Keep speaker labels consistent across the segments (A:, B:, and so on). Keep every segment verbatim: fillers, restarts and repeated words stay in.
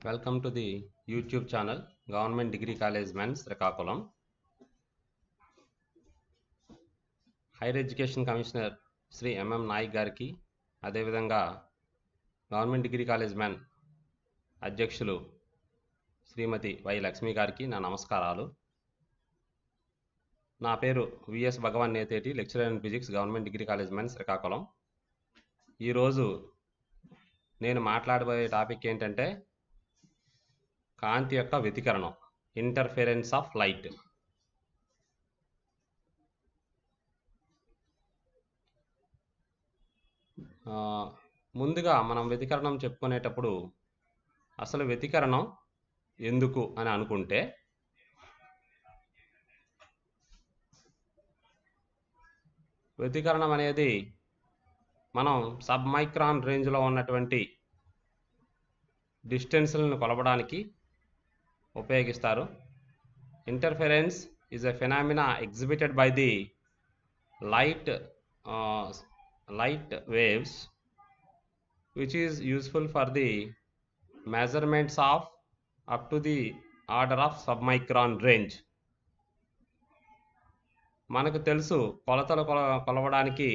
A: Welcome to the YouTube channel Government Degree College Men's Srikakulam. Higher education commissioner Shri MM Nayak గారికి, అదేవిధంగా government degree college men అధ్యక్షులు శ్రీమతి why Lakshmi గారికి నా నమస్కారాలు. నా పేరు VS Bhagavan Netheti, lecturer in physics, government degree college men Srikakulam. ఈరోజు నేను మాట్లాడబోయే టాపిక్ ఏంటంటే కాంతి యొక్క వ్యతికరణం, ఇంటర్ఫెరెన్స్ ఆఫ్ లైట్. ముందుగా మనం వ్యతికరణం చెప్పుకునేటప్పుడు అసలు వ్యతికరణం ఎందుకు అని అనుకుంటే, వ్యతికరణం అనేది మనం సబ్ మైక్రాన్ రేంజ్లో ఉన్నటువంటి డిస్టెన్స్లను కొలవడానికి ఉపయోగిస్తారు. Interference is a phenomena exhibited by the light light waves which is useful for the measurements of up to the order of submicron range. మనకు తెలుసు కొలతలు కొల కొలవడానికి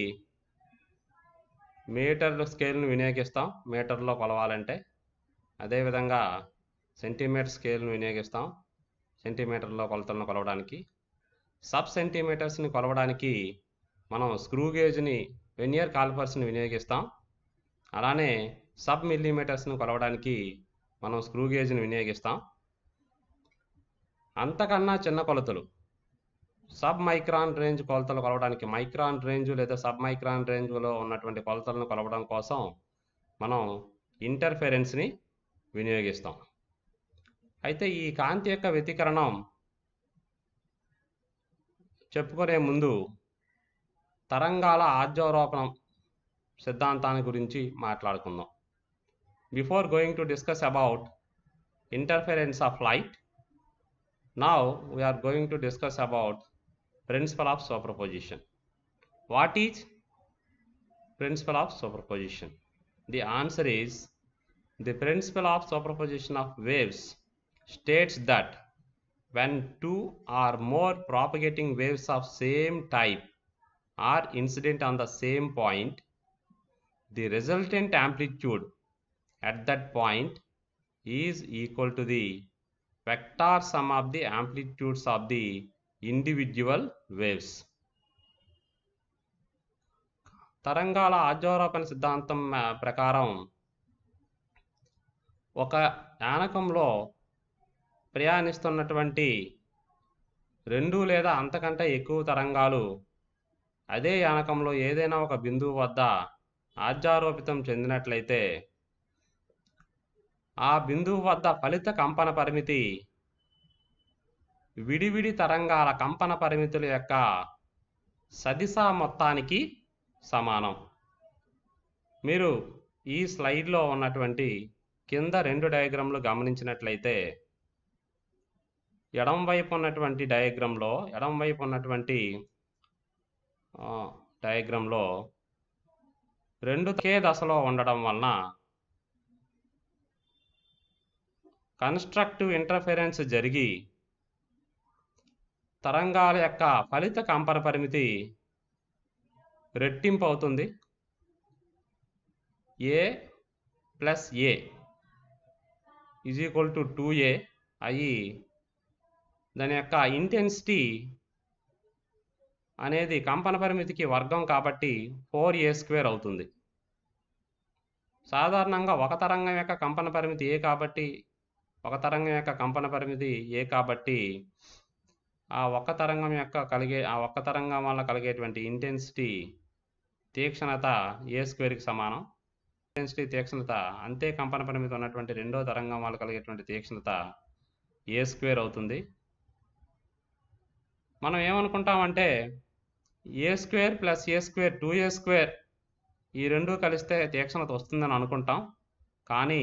A: మీటర్ స్కేల్ను వినియోగిస్తాం మీటర్లో కొలవాలంటే, అదేవిధంగా సెంటీమీటర్ స్కేల్ను వినియోగిస్తాం సెంటీమీటర్లో కొలతలను కొలవడానికి. సబ్ సెంటీమీటర్స్ని కొలవడానికి మనం స్క్రూ గేజ్ని, వెనియర్ కాలిపర్స్ని వినియోగిస్తాం. అలానే సబ్ మిల్లీమీటర్స్ని కొలవడానికి మనం స్క్రూ గేజ్ని వినియోగిస్తాం. అంతకన్నా చిన్న కొలతలు సబ్ మైక్రాన్ రేంజ్ కొలతలు కొలవడానికి, మైక్రాన్ రేంజ్ లేదా సబ్ మైక్రాన్ రేంజ్లో ఉన్నటువంటి కొలతలను కొలవడం కోసం మనం ఇంటర్ఫెరెన్స్ని వినియోగిస్తాం. అయితే ఈ కాంతి యొక్క వ్యతికరణం చెప్పుకునే ముందు తరంగాల ఆజ్యారోపణం సిద్ధాంతాన్ని గురించి మాట్లాడుకుందాం. Before going to discuss about interference of light, now we're going to discuss about principle of superposition. What is principle of superposition? The answer is the principle of superposition of waves states that when two or more propagating waves of same type are incident on the same point, the resultant amplitude at that point is equal to the vector sum of the amplitudes of the individual waves. తరంగాల ఆజ్యారోపణ సిద్ధాంతం ప్రకారం ఒక యానకంలో ప్రయాణిస్తున్నటువంటి రెండు లేదా అంతకంటే ఎక్కువ తరంగాలు అదే యానకంలో ఏదైనా ఒక బిందువు వద్ద ఆజ్యారోపితం చెందినట్లయితే ఆ బిందువు వద్ద ఫలిత కంపన పరిమితి విడివిడి తరంగాల కంపన పరిమితుల యొక్క సదిశా మొత్తానికి సమానం. మీరు ఈ స్లైడ్లో ఉన్నటువంటి కింద రెండు డయాగ్రామ్లు గమనించినట్లయితే, ఎడం వైపు ఉన్నటువంటి డయాగ్రామ్లో ఎడం వైపు ఉన్నటువంటి డయాగ్రామ్లో రెండు ఒకే దశలో ఉండడం వలన కన్స్ట్రక్టివ్ ఇంటర్ఫెరెన్స్ జరిగి తరంగాల యొక్క ఫలిత కంపన పరిమితి రెట్టింపు అవుతుంది. A plus A is equal to two A అయ్యి దాని యొక్క ఇంటెన్సిటీ అనేది కంపన పరిమితికి వర్గం కాబట్టి ఫోర్ ఏ స్క్వేర్ అవుతుంది. సాధారణంగా ఒక తరంగం యొక్క కంపన పరిమితి ఏ కాబట్టి ఒక తరంగం యొక్క కంపన పరిమితి ఏ కాబట్టి ఆ ఒక్క తరంగం యొక్క కలిగే ఆ ఒక్క తరంగం వల్ల కలిగేటువంటి ఇంటెన్సిటీ తీక్షణత ఏ స్క్వేర్కి సమానం. ఇంటెన్సిటీ తీక్షణత అంతే కంపన పరిమితి ఉన్నటువంటి రెండో తరంగం వల్ల కలిగేటువంటి తీక్షణత ఏ స్క్వేర్ అవుతుంది. మనం ఏమనుకుంటామంటే A square plus A square two A square ఈ రెండు కలిస్తే తీక్షణత వస్తుందని అనుకుంటాం, కానీ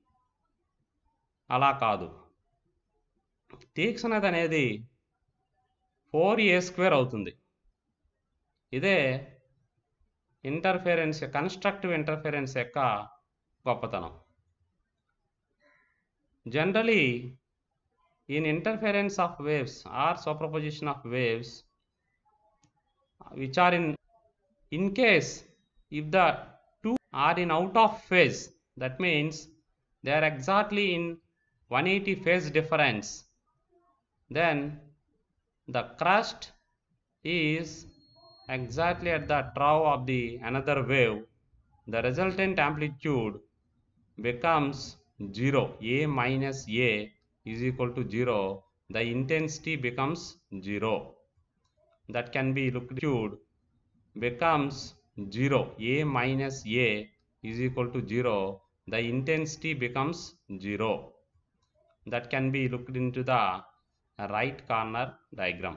A: అలా కాదు. తీక్షణత అనేది ఫోర్ ఏ స్క్వేర్ అవుతుంది. ఇదే ఇంటర్ఫెరెన్స్, కన్స్ట్రక్టివ్ ఇంటర్ఫెరెన్స్ యొక్క గొప్పతనం. Generally, in interference of waves or superposition of waves, which are in in case if the two are in out of phase, that means they are exactly in one hundred eighty phase difference, then the crest is exactly at the trough of the another wave. The resultant amplitude becomes zero. A minus A is equal to zero. The intensity becomes zero. That can be looked at becomes zero. A minus A is equal to zero. The intensity becomes zero. That can be looked into the right corner diagram.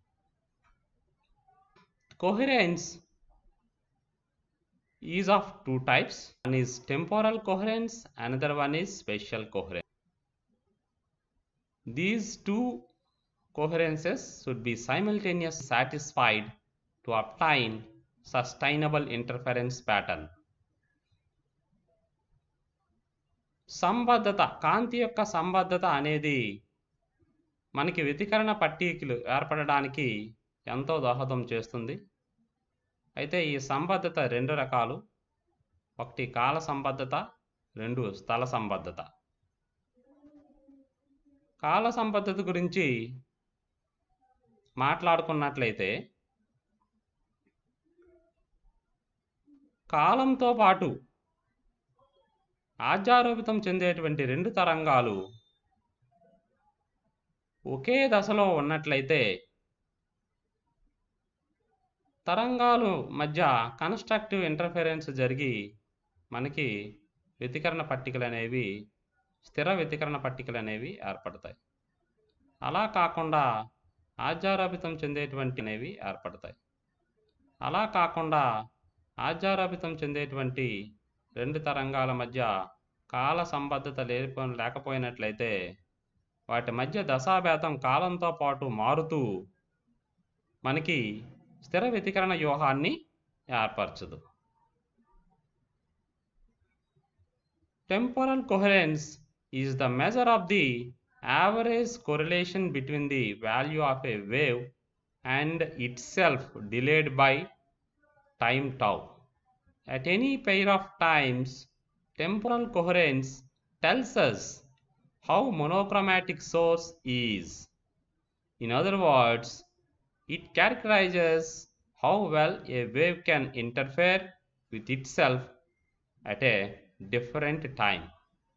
A: Coherence is of two types. One is temporal coherence, another one is spatial coherence. These two coherences should be simultaneously satisfied to obtain sustainable interference pattern. సంబద్ధత, కాంతి యొక్క సంబద్ధత అనేది మనకి వ్యతికరణ పట్టీకలు ఏర్పడడానికి ఎంతో దోహదం చేస్తుంది. అయితే ఈ సంబద్ధత రెండు రకాలు. ఒకటి కాల సంబద్ధత, రెండు స్థల సంబద్ధత. కాల సంబద్ధత గురించి మాట్లాడుకున్నట్లయితే కాలంతో పాటు ఆజ్యారోపితం చెందేటువంటి రెండు తరంగాలు ఒకే దశలో ఉన్నట్లయితే తరంగాలు మధ్య కన్స్ట్రక్టివ్ ఇంటర్ఫరెన్స్ జరిగి మనకి వ్యతికరణ పట్టికలు అనేవి స్థిర వ్యతికరణ పట్టికలు అనేవి ఏర్పడతాయి. అలా కాకుండా ఆజ్యారోపితం చెందేటువంటి అనేవి ఏర్పడతాయి. అలా కాకుండా ఆజ్యారోపితం చెందేటువంటి రెండు తరంగాల మధ్య కాల సంబద్ధత లేకపోయినట్లయితే వాటి మధ్య దశాభేదం కాలంతో పాటు మారుతూ మనకి స్థిర వ్యతికరణ వ్యూహాన్ని ఏర్పరచదు. Temporal coherence is the measure of the average correlation between the value of a wave and itself delayed by time tau. At any pair of times, temporal coherence tells us how monochromatic source is. In other words, it characterizes how well a wave can interfere with itself at a different time.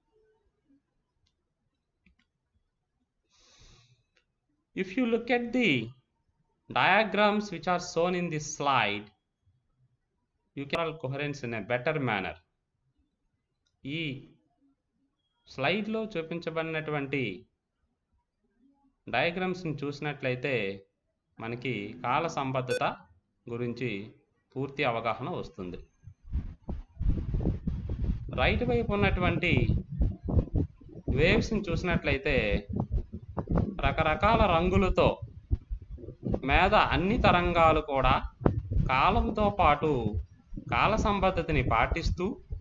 A: If you look at the diagrams which are shown in this slide, you can coherence in a better manner. ఈ స్లైడ్లో చూపించబడినటువంటి డయాగ్రామ్స్ని చూసినట్లయితే మనకి కాల సంబద్ధత గురించి పూర్తి అవగాహన వస్తుంది. Right వైపు ఉన్నటువంటి వేవ్స్ని చూసినట్లయితే రకరకాల రంగులతో మీద అన్ని తరంగాలు కూడా కాలంతో పాటు కాల సంబద్ధతని పాటిస్తూ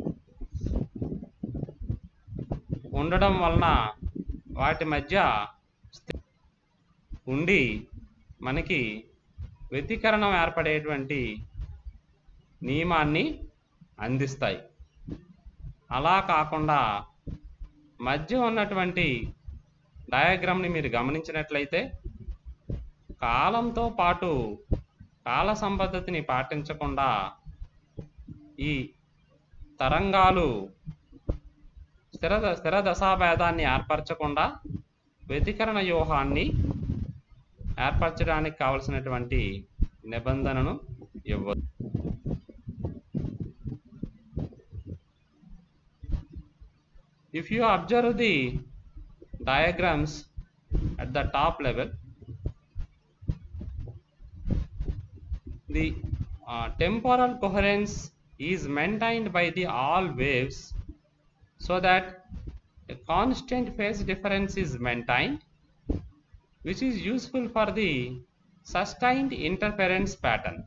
A: ఉండడం వలన వాటి మధ్య ఉండి మనకి వ్యతికరణం ఏర్పడేటువంటి నియమాన్ని అందిస్తాయి. అలా కాకుండా మధ్య ఉన్నటువంటి డయాగ్రామ్ని మీరు గమనించినట్లయితే కాలంతో పాటు కాల సంబద్ధతని పాటించకుండా ఈ తరంగాలు స్థిర స్థిర దశాభేదాన్ని ఏర్పరచకుండా వ్యతికరణ వ్యూహాన్ని ఏర్పరచడానికి కావలసినటువంటి నిబంధనను ఇవ్వదు. If you observe the diagrams at the top level, the uh, temporal coherence is maintained by the all waves so that a constant phase difference is maintained, which is useful for the sustained interference pattern.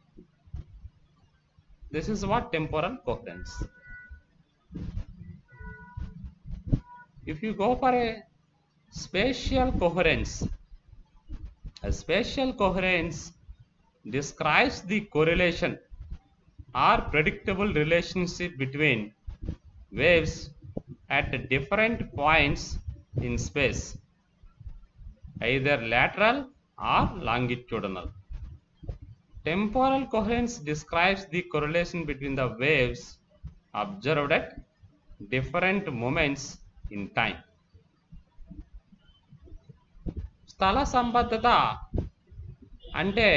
A: This is what temporal coherence. If you go for a spatial coherence, a spatial coherence describes the correlation or predictable relationship between waves at different points in space, either lateral or longitudinal. Temporal coherence describes the correlation between the waves observed at different moments in time. స్థల సంబద్ధత అంటే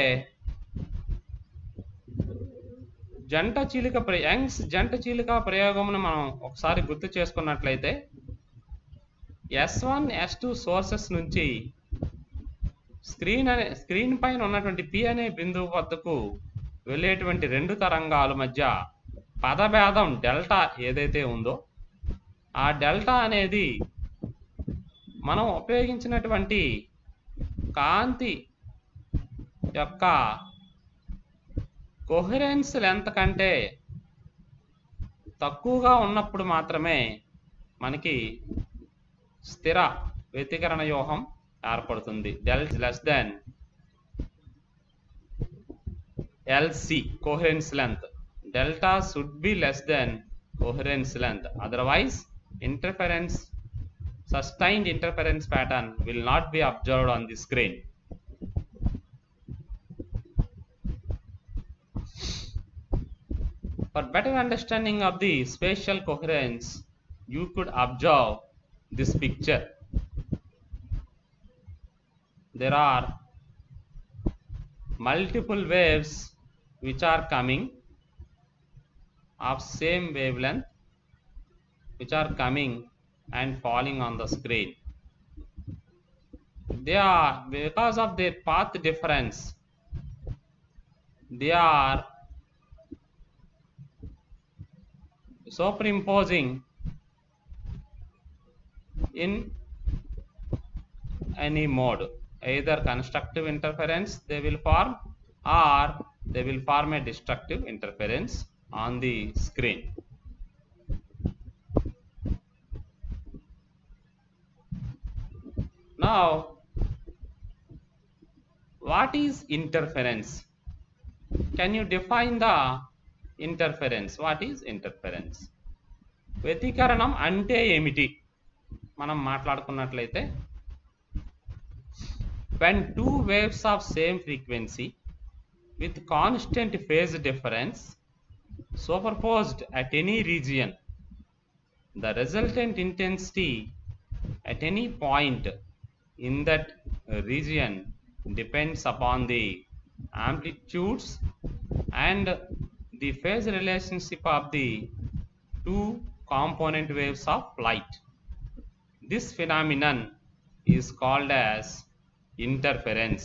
A: జంట చీలిక Young's జంట చీలిక ప్రయోగమును మనం ఒకసారి గుర్తు చేసుకున్నట్లయితే S one S two sources నుంచి స్క్రీన్ అనే స్క్రీన్ పైన ఉన్నటువంటి పి అనే బిందువు వద్దకు వెళ్ళేటువంటి రెండు తరంగాల మధ్య పదభేదం డెల్టా ఏదైతే ఉందో ఆ డెల్టా అనేది మనం ఉపయోగించినటువంటి కాంతి యొక్క కోహెరెన్స్ లెంత్ కంటే తక్కువగా ఉన్నప్పుడు మాత్రమే మనకి స్థిర వ్యతికరణ వ్యూహం ఏర్పడుతుంది. Del less than LC coherence length. Delta should be less than coherence length, otherwise interference sustained interference pattern will not be observed on the screen. For better understanding of the spatial coherence, you could observe this picture. There are multiple waves which are coming of same wavelength, which are coming and falling on the screen. They are, because of their path difference, they are superimposing in any mode. Either constructive interference they will form, or they will form a destructive interference on the screen. Now, what is interference? Can you define the interference? What is interference? వ్యతికరణం అంటే ఏమిటి మనం మాట్లాడుకున్నట్లయితే, when two waves of same frequency with constant phase difference superposed at any region, the resultant intensity at any point in that region depends upon the amplitudes and the phase relationship of the two component waves of light. This phenomenon is called as interference.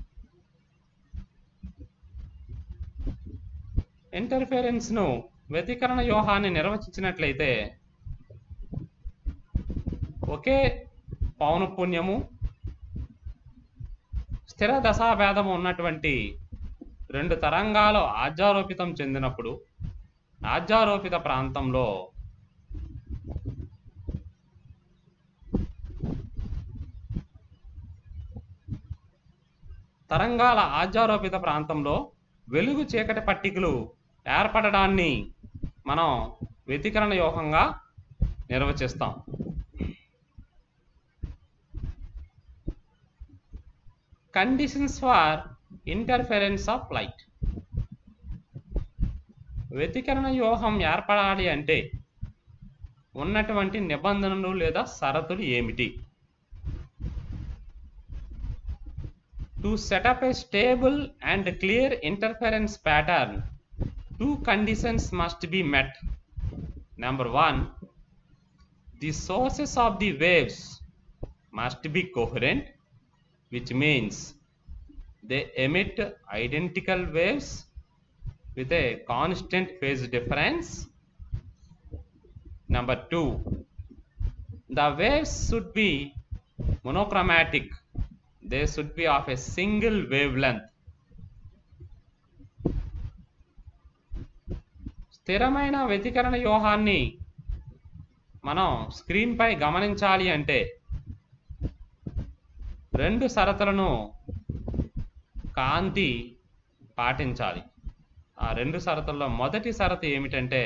A: Interference ను వ్యతికరణ వ్యూహాన్ని నిర్వచించినట్లయితే, ఒకే పౌనఃపున్యము స్థిర దశాభేదము ఉన్నటువంటి రెండు తరంగాలు ఆజ్యారోపితం చెందినప్పుడు ఆజ్యారోపిత ప్రాంతంలో తరంగాల ఆజ్యారోపిత ప్రాంతంలో వెలుగు చీకటి పట్టికలు ఏర్పడడాన్ని మనం వ్యతికరణ వ్యూహంగా నిర్వచిస్తాం. Conditions for interference of light. వ్యతికరణ వ్యూహం ఏర్పడాలి అంటే ఉన్నటువంటి నిబంధనలు లేదా షరతులు ఏమిటి? To set up a stable and clear interference pattern, two conditions must be met. Number one, the sources of the waves must be coherent, which means they emit identical waves with a constant phase difference. Number two, the waves should be monochromatic. They should be of a single wavelength. స్థిరమైన వ్యతికరణ వ్యూహాన్ని మనం స్క్రీన్పై గమనించాలి అంటే రెండు షరతులను కాంతి పాటించాలి. ఆ రెండు షరతుల్లో మొదటి షరతు ఏమిటంటే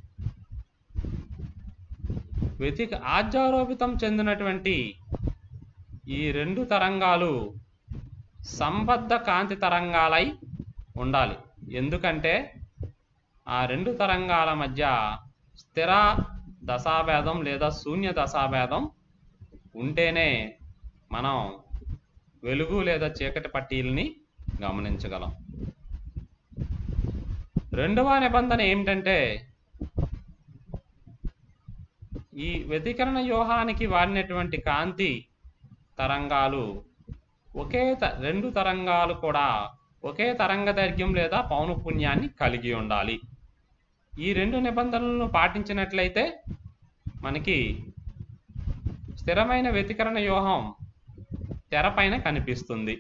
A: వ్యతిక ఆజ్యారోపితం చెందినటువంటి ఈ రెండు తరంగాలు సంబద్ధ కాంతి తరంగాలై ఉండాలి. ఎందుకంటే ఆ రెండు తరంగాల మధ్య స్థిర దశాభేదం లేదా శూన్య దశాభేదం ఉంటేనే మనం వెలుగు లేదా చీకటి పట్టీలని గమనించగలం. రెండవ నిబంధన ఏమిటంటే ఈ వ్యతికరణ వ్యూహానికి వాడినటువంటి కాంతి తరంగాలు ఒకే రెండు తరంగాలు కూడా ఒకే తరంగ దైర్ఘ్యం లేదా పౌనఃపున్యాన్ని కలిగి ఉండాలి. ఈ రెండు నిబంధనలను పాటించినట్లయితే మనకి స్థిరమైన వ్యతికరణ వ్యూహం తెరపైన కనిపిస్తుంది.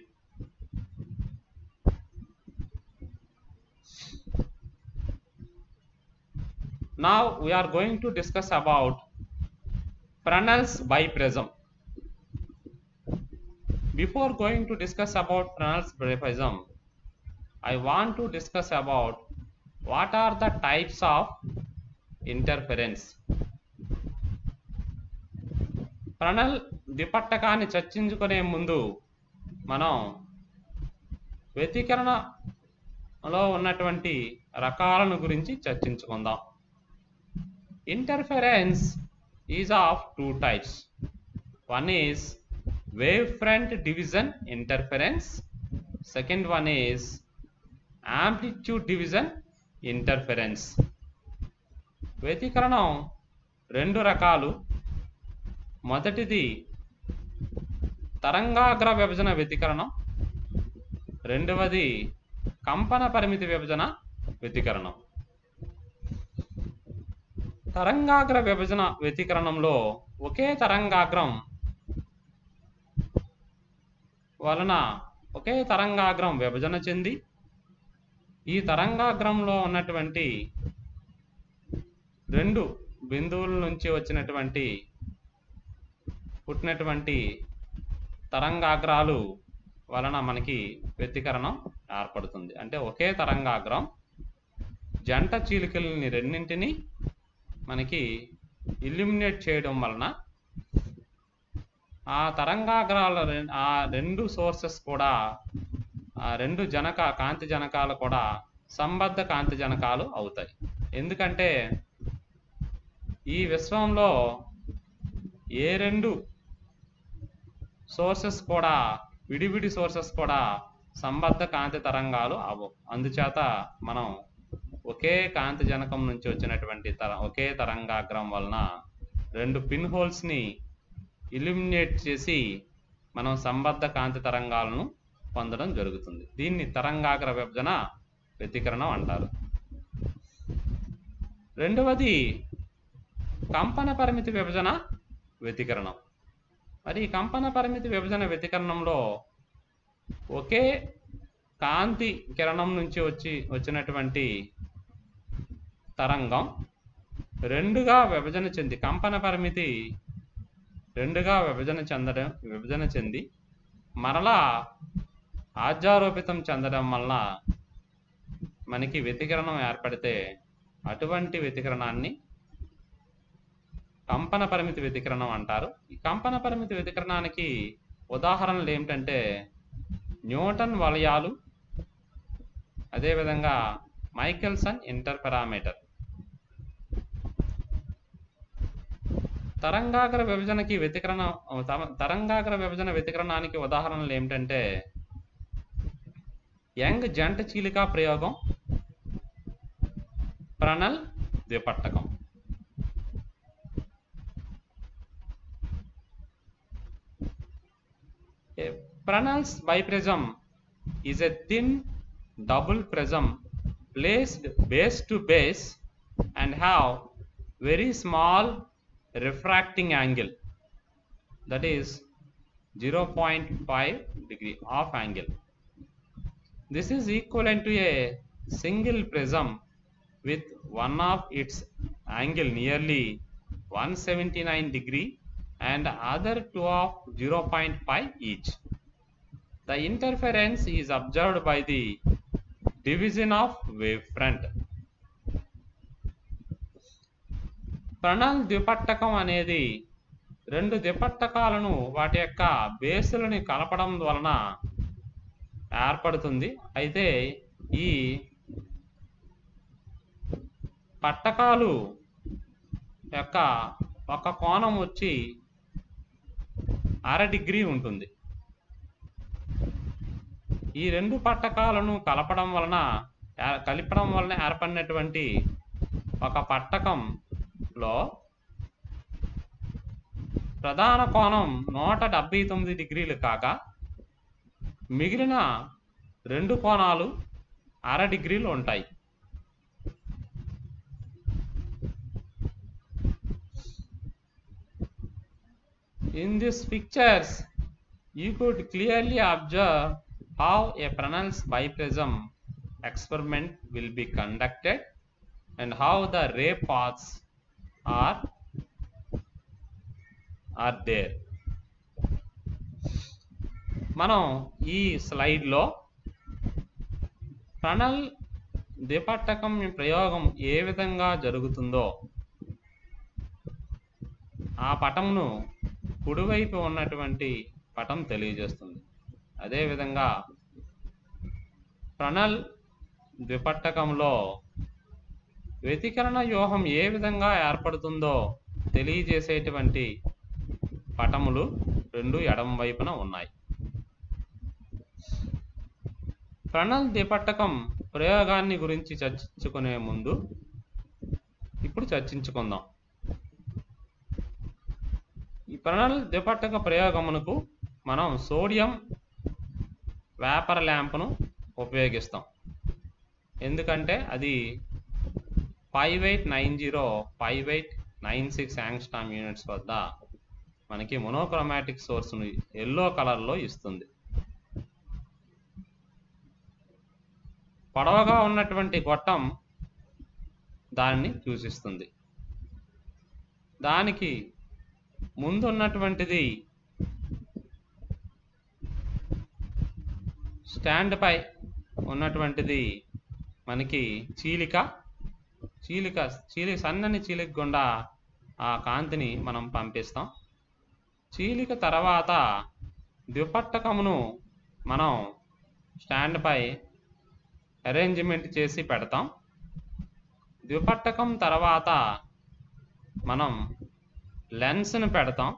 A: Now we are going to discuss about Fresnel's biprism. Before going to discuss about Fresnel's biprism, I want to discuss about what are the types of interference. Fresnel ద్విపట్టకాన్ని చర్చించుకునే ముందు మనం వ్యతికరణలో ఉన్నటువంటి రకాలను గురించి చర్చించుకుందాం. Interference is of two types. One is wavefront division interference. Second one is amplitude division interference. వ్యతికరణం రెండు రకాలు. మొదటిది తరంగాగ్ర విభజన వ్యతికరణం, రెండవది కంపన పరిమితి విభజన వ్యతికరణం. తరంగాగ్ర విభజన వ్యతికరణంలో ఒకే తరంగాగ్రం వలన ఒకే తరంగాగ్రం విభజన చెంది ఈ తరంగాగ్రంలో ఉన్నటువంటి రెండు బిందువుల నుంచి వచ్చినటువంటి పుట్టినటువంటి తరంగాగ్రాలు వలన మనకి వ్యతికరణం ఏర్పడుతుంది. అంటే ఒకే తరంగాగ్రం జంట చీలికల్ని రెండింటిని మనకి ఇల్యూమినేట్ చేయడం వలన ఆ తరంగాగ్రాల ఆ రెండు సోర్సెస్ కూడా ఆ రెండు జనక కాంతి జనకాలు కూడా సంబద్ధ కాంతి జనకాలు అవుతాయి. ఎందుకంటే ఈ విశ్వంలో ఏ రెండు సోర్సెస్ కూడా విడివిడి సోర్సెస్ కూడా సంబద్ధ కాంతి తరంగాలు అవ్వవు. అందుచేత మనం ఒకే కాంతి జనకం నుంచి వచ్చినటువంటి తర ఒకే తరంగాగ్రం వలన రెండు పిన్ హోల్స్ని ఇల్యూమినేట్ చేసి మనం సంబద్ధ కాంతి తరంగాలను పొందడం జరుగుతుంది. దీన్ని తరంగాగ్ర విభజన వ్యతికరణం అంటారు. రెండవది కంపన పరిమితి విభజన వ్యతికరణం. మరి ఈ కంపన పరిమితి విభజన వ్యతికరణంలో ఒకే కాంతి కిరణం నుంచి వచ్చి వచ్చినటువంటి తరంగం రెండుగా విభజన చెంది కంపన పరిమితి రెండుగా విభజన చెందడం విభజన చెంది మరలా ఆజ్యారోపితం చెందడం వలన మనకి వ్యతికరణం ఏర్పడితే అటువంటి వ్యతికరణాన్ని కంపన పరిమితి వ్యతికరణం అంటారు. ఈ కంపన పరిమితి వ్యతికరణానికి ఉదాహరణలు ఏమిటంటే న్యూటన్ వలయాలు, అదేవిధంగా మైకెల్సన్ ఇంటర్ఫెరామీటర్. తరంగాగ్ర విభజనకి వ్యతికరణ తరంగాగ్ర విభజన వ్యతికరణానికి ఉదాహరణలు ఏమిటంటే యంగ్ జంట చీలికా ప్రయోగం, ఫ్రెనెల్ ద్విపట్టకం. Fresnel's biprism is a thin double prism placed base to base and have very small refracting angle, that is zero point five degree off angle. This is equivalent to a single prism with one of its angle nearly one seventy-nine degree and other two of zero point five each. The interference is observed by the division of wavefront. ప్రణల్ ద్విపట్టకం అనేది రెండు ద్విపట్టకాలను వాటి యొక్క బేసులని కలపడం వలన ఏర్పడుతుంది. అయితే ఈ పట్టకాలు యొక్క ఒక కోణం వచ్చి అర డిగ్రీ ఉంటుంది. ఈ రెండు పట్టకాలను కలపడం వలన కలిపడం వలన ఏర్పడినటువంటి ఒక పట్టకంలో ప్రధాన కోణం నూట డెబ్బై తొమ్మిది డిగ్రీలు కాగా మిగిలిన రెండు కోణాలు అర డిగ్రీలు ఉంటాయి. In these pictures, you could clearly observe how a Fresnel's biprism experiment will be conducted and how the ray paths are are there. మనం ఈ స్లైడ్లో ఫ్రెనెల్ ద్విపట్టకం ప్రయోగం ఏ విధంగా జరుగుతుందో ఆ పటంను కుడివైపు ఉన్నటువంటి పటం తెలియజేస్తుంది. అదేవిధంగా ఫ్రెనెల్ ద్విపట్టకంలో వ్యతికరణ వ్యూహం ఏ విధంగా ఏర్పడుతుందో తెలియజేసేటువంటి పటములు రెండు ఎడమ వైపున ఉన్నాయి. ఫ్రెనెల్ ద్విపట్టకం ప్రయోగాన్ని గురించి చర్చించుకునే ముందు ఇప్పుడు చర్చించుకుందాం. ఈ ఫ్రెనెల్ ద్విపట్టక ప్రయోగమునకు మనం సోడియం వేపర్ ల్యాంప్ను ఉపయోగిస్తాం. ఎందుకంటే అది five eight nine zero five eight nine six angstrom units వద్ద మనకి మోనోక్రోమాటిక్ సోర్స్ను ఎల్లో కలర్లో ఇస్తుంది. పొడవుగా ఉన్నటువంటి గొట్టం దాన్ని సూచిస్తుంది. దానికి ముందున్నటువంటిది స్టాండ్ పై ఉన్నటువంటిది మనకి చీలిక చీలిక చీలి సన్నని చీలిక గుండా ఆ కాంతిని మనం పంపిస్తాం. చీలిక తర్వాత ద్విపట్టకమును మనం స్టాండ్ పై అరేంజ్మెంట్ చేసి పెడతాం. ద్విపట్టకం తర్వాత మనం లెన్స్ను పెడతాం.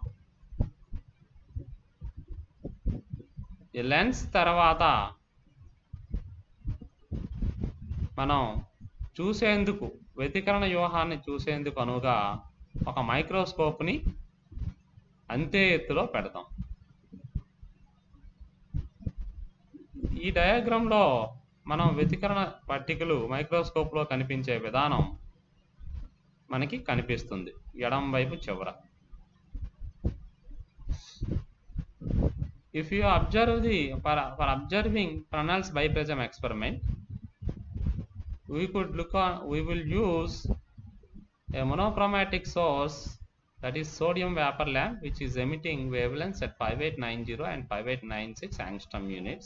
A: ఈ లెన్స్ తర్వాత మనం చూసేందుకు వ్యతికరణ వ్యూహాన్ని చూసేందుకు అనువుగా ఒక మైక్రోస్కోప్ని అంతే ఎత్తులో పెడతాం. ఈ డయాగ్రామ్లో మనం వ్యతికరణ పట్టికలు మైక్రోస్కోప్లో కనిపించే విధానం మనకి కనిపిస్తుంది ఎడమ వైపు చివర. If you observe the for, for observing Fresnel's biprism experiment, we could look on we will use a monochromatic source, that is sodium vapor lamp, which is emitting wavelengths at five eight nine zero and five eight nine six angstrom units.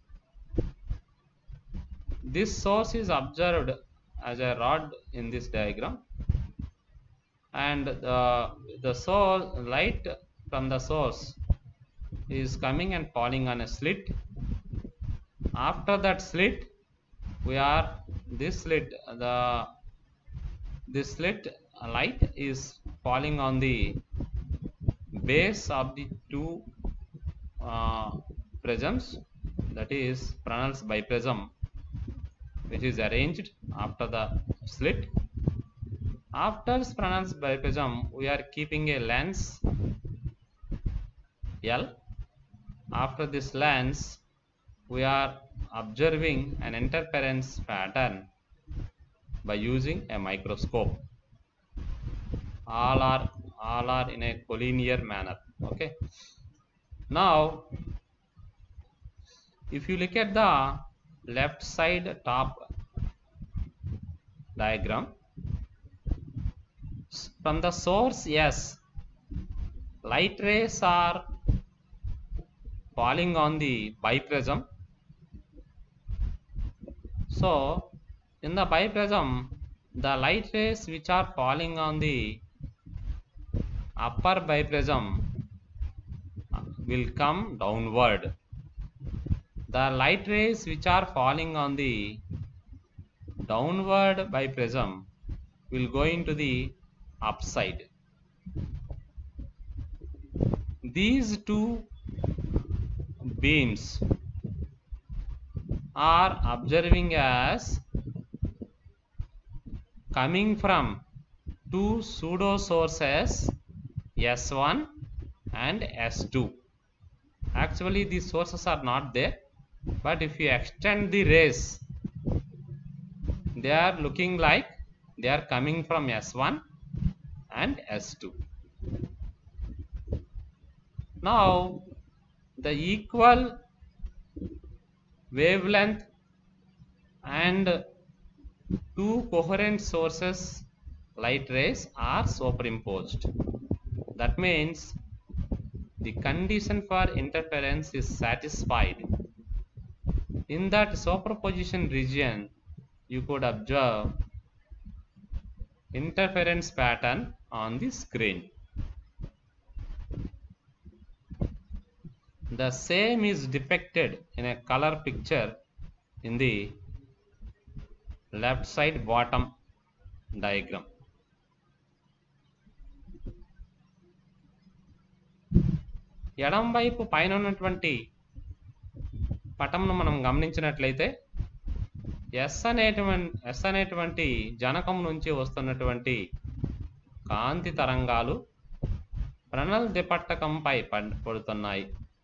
A: This source is observed as a rod in this diagram, and the the source light from the source is coming and falling on a slit. After that slit, we are this slit the this slit light is falling on the base of the two uh, prisms, that is Fresnel's biprism, which is arranged after the slit. After Fresnel's biprism, we are keeping a lens L. After this lens, we are observing an interference pattern by using a microscope. All are all are in a collinear manner. Okay. Now, if you look at the left side top diagram, From the source, yes, light rays are falling on the biprism. So in the biprism, the light rays which are falling on the upper biprism will come downward. The light rays which are falling on the downward biprism will go into the upside. These two beams are observing as coming from two pseudo sources S one and S two. Actually these sources are not there, but if you extend the rays, they are looking like they are coming from S one and S two. Now the equal wavelength and two coherent sources light rays are superimposed. That means the condition for interference is satisfied. In that superposition region, you could observe interference pattern on the screen. The same is depicted in a color picture in the left side bottom diagram. ఎడం వైపు పైన ఉన్నటువంటి పటంను మనం గమనించినట్లయితే yes అనేటువంటి yes అనేటువంటి జనకం నుంచి వస్తున్నటువంటి కాంతి తరంగాలు ప్రణల్ దిపట్టకంపై పడుతున్నాయి.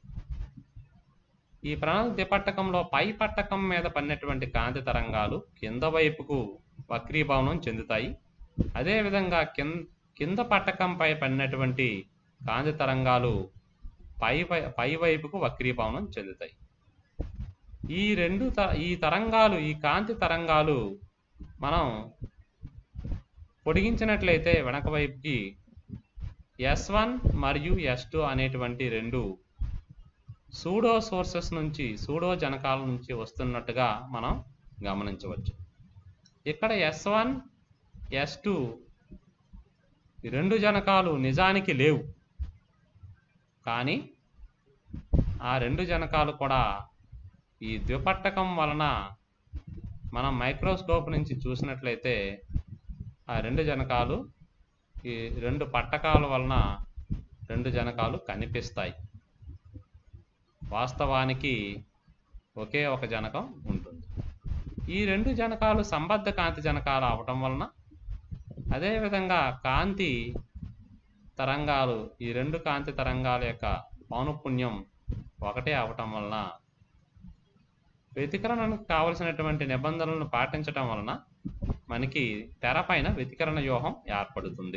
A: ఈ ప్రణల్ దిపట్టకంలో పై పట్టకం మీద పడినటువంటి కాంతి తరంగాలు కింద వైపుకు వక్రీభవనం చెందుతాయి. అదేవిధంగా కింద కింద పట్టకంపై పడినటువంటి కాంతి తరంగాలు పై పై వైపుకు వక్రీభవనం చెందుతాయి. ఈ రెండు ఈ తరంగాలు ఈ కాంతి తరంగాలు మనం పొడిగించినట్లయితే వెనక వైపుకి ఎస్ వన్ మరియు ఎస్ టూ అనేటువంటి రెండు సూడో సోర్సెస్ నుంచి సూడో జనకాల నుంచి వస్తున్నట్టుగా మనం గమనించవచ్చు. ఇక్కడ ఎస్ వన్ ఎస్ టూ ఈ రెండు జనకాలు నిజానికి లేవు, కానీ ఆ రెండు జనకాలు కూడా ఈ ద్విపట్టకం వలన మనం మైక్రోస్కోప్ నుంచి చూసినట్లయితే ఆ రెండు జనకాలు ఈ రెండు పట్టకాల వలన రెండు జనకాలు కనిపిస్తాయి. వాస్తవానికి ఒకే ఒక జనకం ఉంటుంది. ఈ రెండు జనకాలు సంబద్ధ కాంతి జనకాలు అవటం వలన, అదేవిధంగా కాంతి తరంగాలు ఈ రెండు కాంతి తరంగాల యొక్క పౌనఃపున్యం ఒకటే అవటం వలన వ్యతికరణకు కావలసినటువంటి నిబంధనలను పాటించటం వలన మనకి తెరపైన వ్యతికరణ వ్యూహం ఏర్పడుతుంది.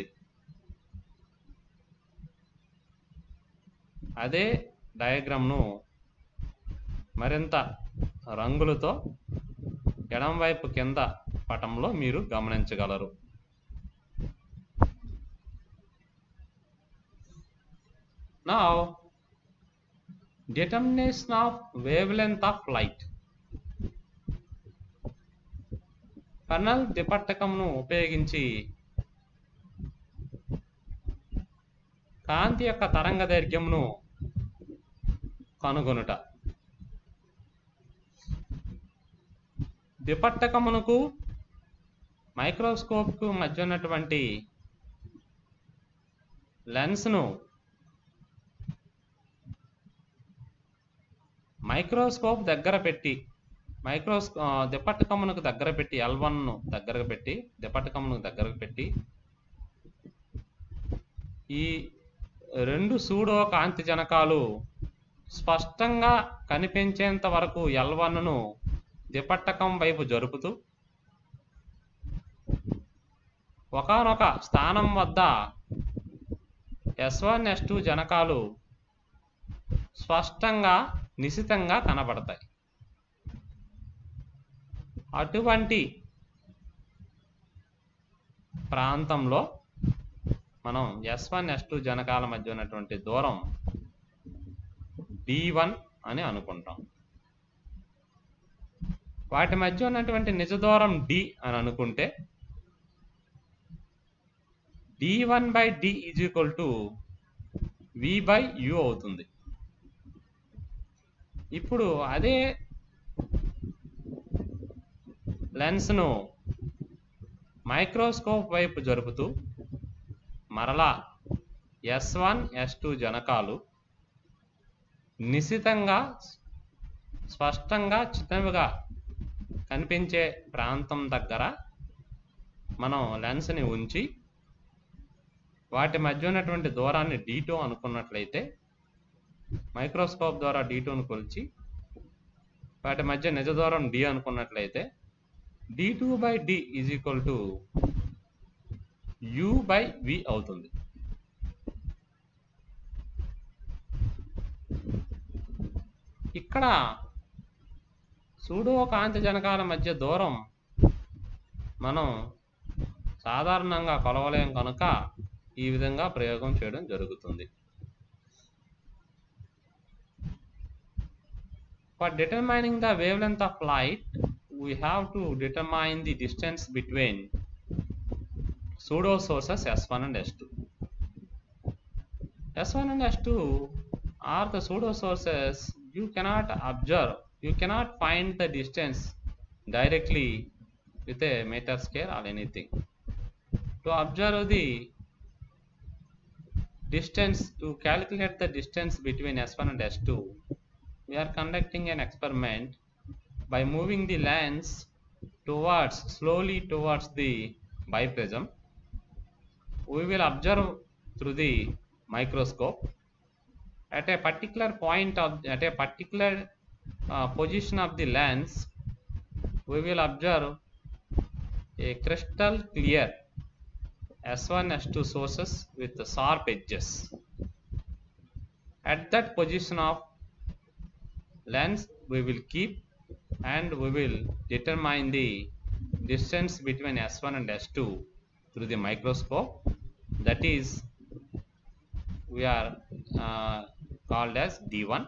A: అదే డయాగ్రామ్ను మరింత రంగులతో ఎడంవైపు కింద పటంలో మీరు గమనించగలరు. Now, determination of wavelength of light. ప్రణల్ దిపట్టకంను ఉపయోగించి కాంతి యొక్క తరంగ దైర్ఘ్యంను కనుగొనుట. దిపట్టకమునకు మైక్రోస్కోప్కు మధ్య ఉన్నటువంటి లెన్స్ను మైక్రోస్కోప్ దగ్గర పెట్టి మైక్రోస్కో దిపట్టకమునకు దగ్గర పెట్టి ఎల్ వన్ను దగ్గరకు పెట్టి దిపట్టకమునకు దగ్గరకు పెట్టి ఈ రెండు సూడో కాంతి జనకాలు స్పష్టంగా కనిపించేంత వరకు ఎల్ వన్ను దిపట్టకం వైపు జరుపుతూ ఒకానొక స్థానం వద్ద ఎస్ వన్ ఎస్ టూ జనకాలు స్పష్టంగా నిశితంగా కనబడతాయి. అటువంటి ప్రాంతంలో మనం ఎస్ వన్ ఎస్ టూ జనకాల మధ్య ఉన్నటువంటి దూరం డి వన్ అని అనుకుంటాం. వాటి మధ్య ఉన్నటువంటి నిజ దూరం డి అని అనుకుంటే D one by D is equal to V by U అవుతుంది. ఇప్పుడు అదే లెన్స్ను మైక్రోస్కోప్ వైపు జరుపుతూ మరలా ఎస్ వన్ ఎస్ టూ జనకాలు నిశితంగా స్పష్టంగా చిన్నవిగా కనిపించే ప్రాంతం దగ్గర మనం లెన్స్ని ఉంచి వాటి మధ్య ఉన్నటువంటి దూరాన్ని డి టూ అనుకున్నట్లయితే మైక్రోస్కోప్ ద్వారా డి టూను కొలిచి వాటి మధ్య నిజ దూరం డి అనుకున్నట్లయితే D two by D is equal to U by V అవుతుంది. ఇక్కడ సూడో కాంతి జనకాల మధ్య దూరం మనం సాధారణంగా కొలవలేం కనుక ఈ విధంగా ప్రయోగం చేయడం జరుగుతుంది. For determining the wavelength of light, we have to determine the distance between pseudo sources S one and S two. S one and S two are the pseudo sources. You cannot observe, you cannot find the distance directly with a meter scale or anything. To observe the distance, to calculate the distance between S one and S two, we are conducting an experiment by moving the lens towards, slowly towards the biprism. We will observe through the microscope. At a particular point of, at a particular uh, position of the lens, we will observe a crystal clear S one S two sources with sharp edges. At that position of lens we will keep and we will determine the distance between S one and S two through the microscope. That is, we are uh, called as D one.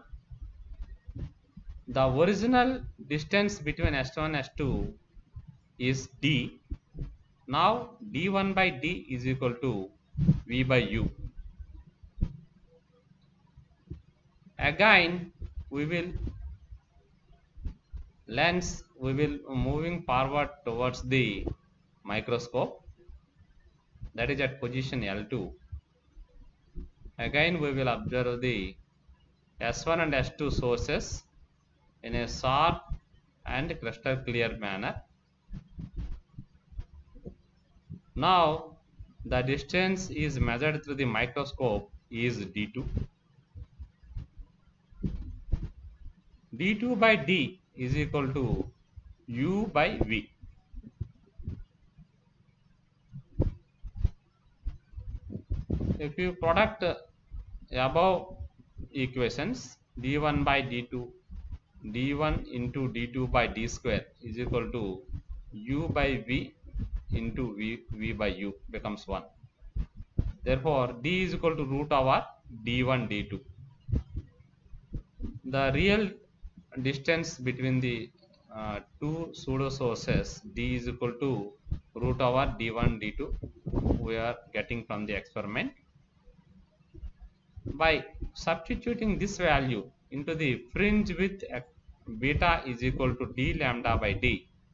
A: The original distance between S one and S two is D. Now D one by D is equal to V by U. Again we will lens we will moving forward towards the microscope, that is at position L two. Again we will observe the S one and S two sources in a sharp and crystal clear manner. Now the distance is measured through the microscope is D two. D two by D is equal to U by V. If you product above equations, D one by D two, D one into D two by D square is equal to U by V into V, V by U becomes one. Therefore, D is equal to root over D one D two. The real distance between the uh, two pseudo sources D is equal to root over D one D two we are getting from the experiment. By substituting this value into the fringe width beta is equal to D lambda by D,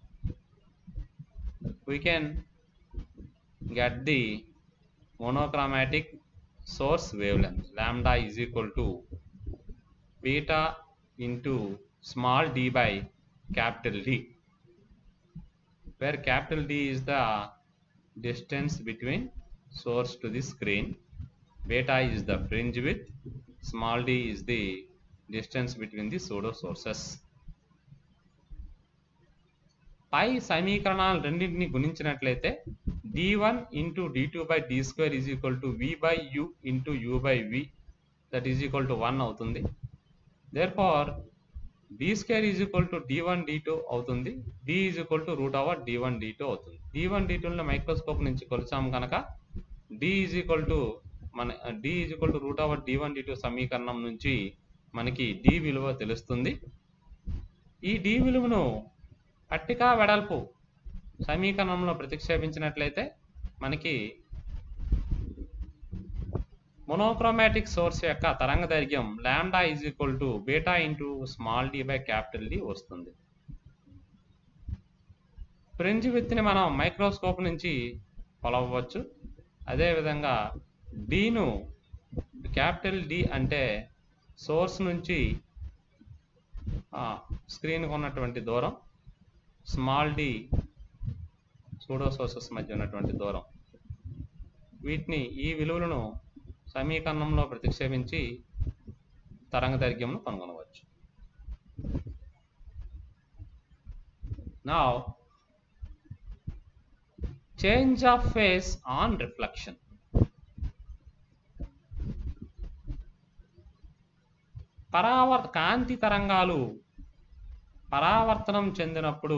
A: we can get the monochromatic source wavelength. Lambda is equal to beta into small d by capital D, where capital D is the distance between source to the screen, beta is the fringe width, small d is the distance between the pseudo sources. పై సమీకరణాలు రెండింటిని గుణించినట్లయితే D one into D two by D square is equal to V by U into U by V, that is equal to one అవుతుంది. Therefore D square is equal to D one D two అవుతుంది. D is equal to root over D one D two అవుతుంది. D one D two ని microscope నుంచి కొలిచాము కనుక D is equal to మన D is equal to root over D one D two సమీకరణం నుంచి మనకి డి విలువ తెలుస్తుంది. ఈ డి విలువను పట్టికా వెడల్పు సమీకరణంలో ప్రతిక్షేపించినట్లయితే మనకి మోనోక్రోమాటిక్ సోర్స్ యొక్క తరంగ దైర్ఘ్యం lambda is equal to beta into small D by capital D వస్తుంది. ఫ్రింజ్ విత్ని మనం మైక్రోస్కోప్ నుంచి కొలవవచ్చు. అదేవిధంగా డీను క్యాపిటల్ డి అంటే సోర్స్ నుంచి స్క్రీన్కు ఉన్నటువంటి దూరం, స్మాల్ డి సూడో సోర్సెస్ మధ్య ఉన్నటువంటి దూరం. వీటిని ఈ విలువలను సమీకరణంలో ప్రతిక్షేపించి తరంగ దైర్ఘ్యంను కనుగొనవచ్చు. Now change of phase on reflection. పరావర్త కాంతి తరంగాలు పరావర్తనం చెందినప్పుడు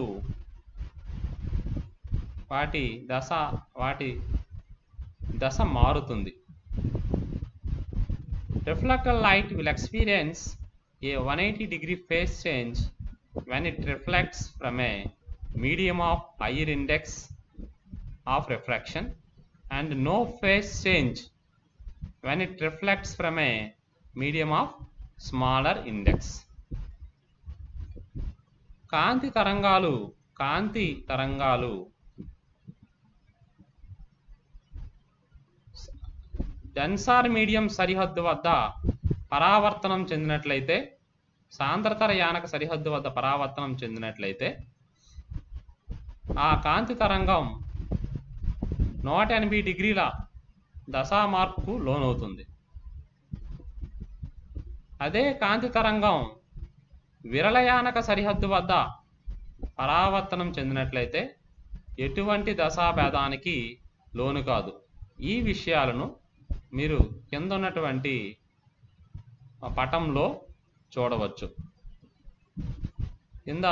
A: వాటి దశ వాటి దశ మారుతుంది. Reflected light will experience a one hundred eighty degree phase change when it reflects from a medium of higher index of refraction and no phase change when it reflects from a medium of smaller index. కాంతి తరంగాలు కాంతి తరంగాలు డెన్సార్ medium సరిహద్దు వద్ద పరావర్తనం చెందినట్లయితే, సాంద్రతర యానక సరిహద్దు వద్ద పరావర్తనం చెందినట్లయితే ఆ కాంతి తరంగం నూట ఎనభై డిగ్రీల దశా మార్పుకు లోనవుతుంది. అదే కాంతి తరంగం విరళయానక సరిహద్దు వద్ద పరావర్తనం చెందినట్లయితే ఎటువంటి దశాభేదానికి లోను కాదు. ఈ విషయాలను మీరు కింద ఉన్నటువంటి పటంలో చూడవచ్చు. In the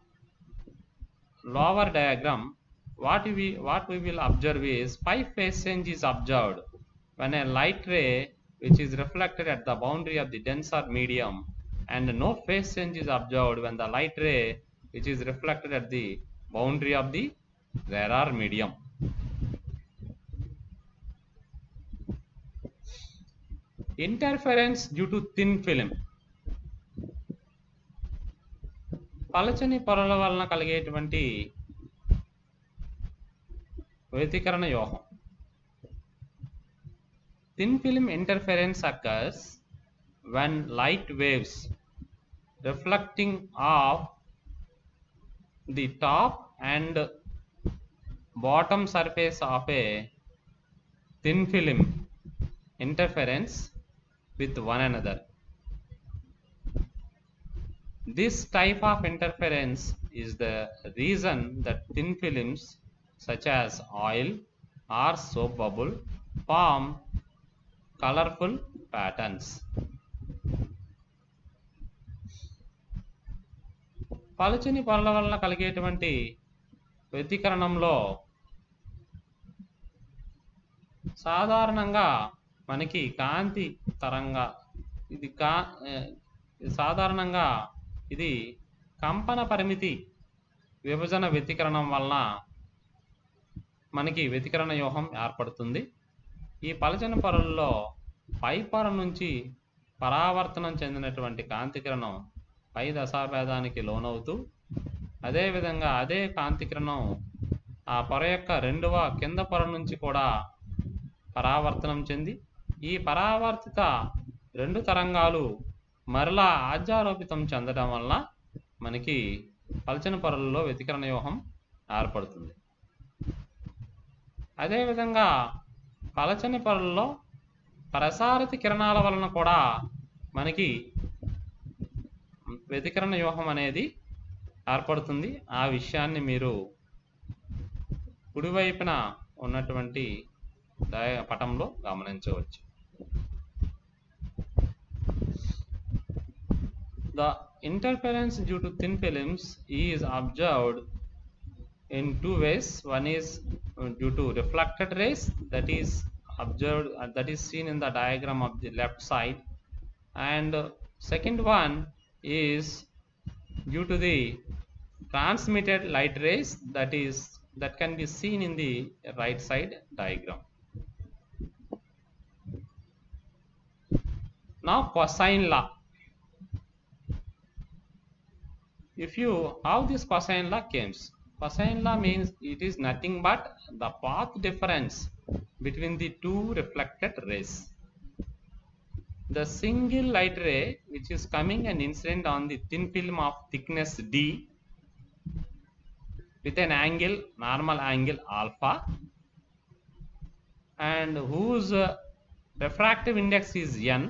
A: lower diagram what we what we will observe is pi phase change is observed when a light ray which is reflected at the boundary of the denser medium, and no phase change is observed when the light ray which is reflected at the boundary of the rarer medium. Interference due to thin film. పలచని పొరల వలన కలిగేటువంటి వ్యతికరణ యోహం. Thin film interference occurs when light waves reflecting off the top and bottom surface of a thin film interference with one another. This type of interference is the reason that thin films such as oil or soap bubble form colorful patterns. పలుచని పొరల వలన కలిగేటువంటి వ్యతికరణంలో సాధారణంగా మనకి కాంతి తరంగా ఇది కా సాధారణంగా ఇది కంపన పరిమితి విభజన వ్యతికరణం వలన మనకి వ్యతికరణ వ్యూహం ఏర్పడుతుంది. ఈ పలచని పొరల్లో పై పొర నుంచి పరావర్తనం చెందినటువంటి కాంతికిరణం పై దశాభేదానికి లోనవుతూ, అదేవిధంగా అదే కాంతికిరణం ఆ పొర యొక్క రెండవ కింద పొర నుంచి కూడా పరావర్తనం చెంది, ఈ పరావర్తిత రెండు తరంగాలు మరలా ఆజ్యారోపితం చెందడం వలన మనకి పలచని పొరల్లో వ్యతికరణ వ్యూహం ఏర్పడుతుంది. అదేవిధంగా పలచని పొరల్లో ప్రసారిత కిరణాల వలన కూడా మనకి వ్యతికరణ వ్యూహం అనేది ఏర్పడుతుంది. ఆ విషయాన్ని మీరు కుడివైపున ఉన్నటువంటి పటంలో గమనించవచ్చు. The interference due to thin films is observed in two ways. One is due to reflected rays, that is observed, uh, that is seen in the diagram of the left side, and uh, second one is due to the transmitted light rays, that is that can be seen in the right side diagram. Now cosine law. If you how this cosine law comes, cosine law means it is nothing but the path difference between the two reflected rays. The single light ray which is coming and incident on the thin film of thickness d with an angle, normal angle alpha, and whose uh, refractive index is n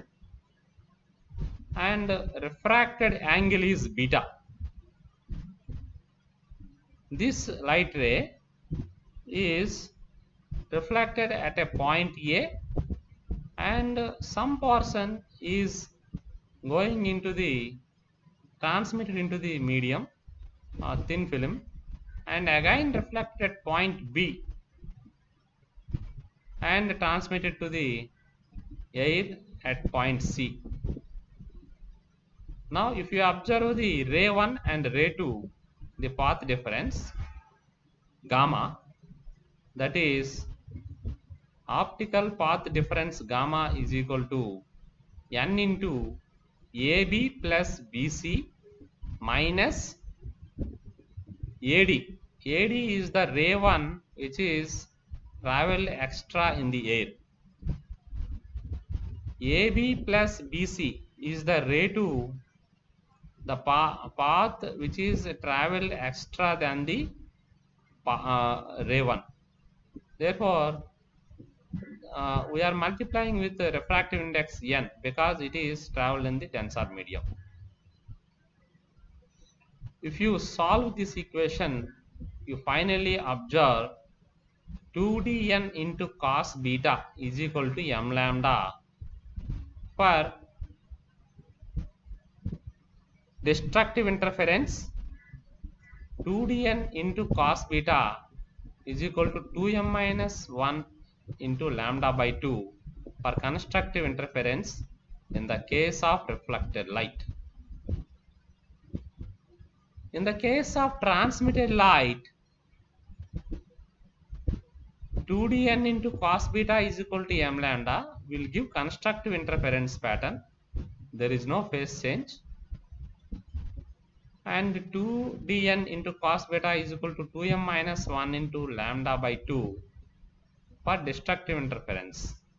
A: and refracted angle is beta. This light ray is reflected at a point A, and some portion is going into the transmitted into the medium or thin film, and again reflected at point B and transmitted to the air at point C. Now if you observe the ray one and ray two, the path difference gamma, that is optical path difference gamma is equal to n into A B plus B C minus A D. A D is the ray one which is traveled extra in the air. A B plus B C is the ray two, the pa path which is traveled extra than the uh, ray one. Therefore uh, we are multiplying with the refractive index n because it is traveled in the tensor medium. If you solve this equation, you finally observe two d n into cos beta is equal to m lambda for destructive interference. two d n into cos beta is equal to two m minus one into lambda by two for constructive interference in the case of reflected light. In the case of transmitted light, two d n into cos beta is equal to m lambda will give constructive interference pattern. There is no phase change. And two d n into cos beta is equal to two m minus one into lambda by two for destructive interference.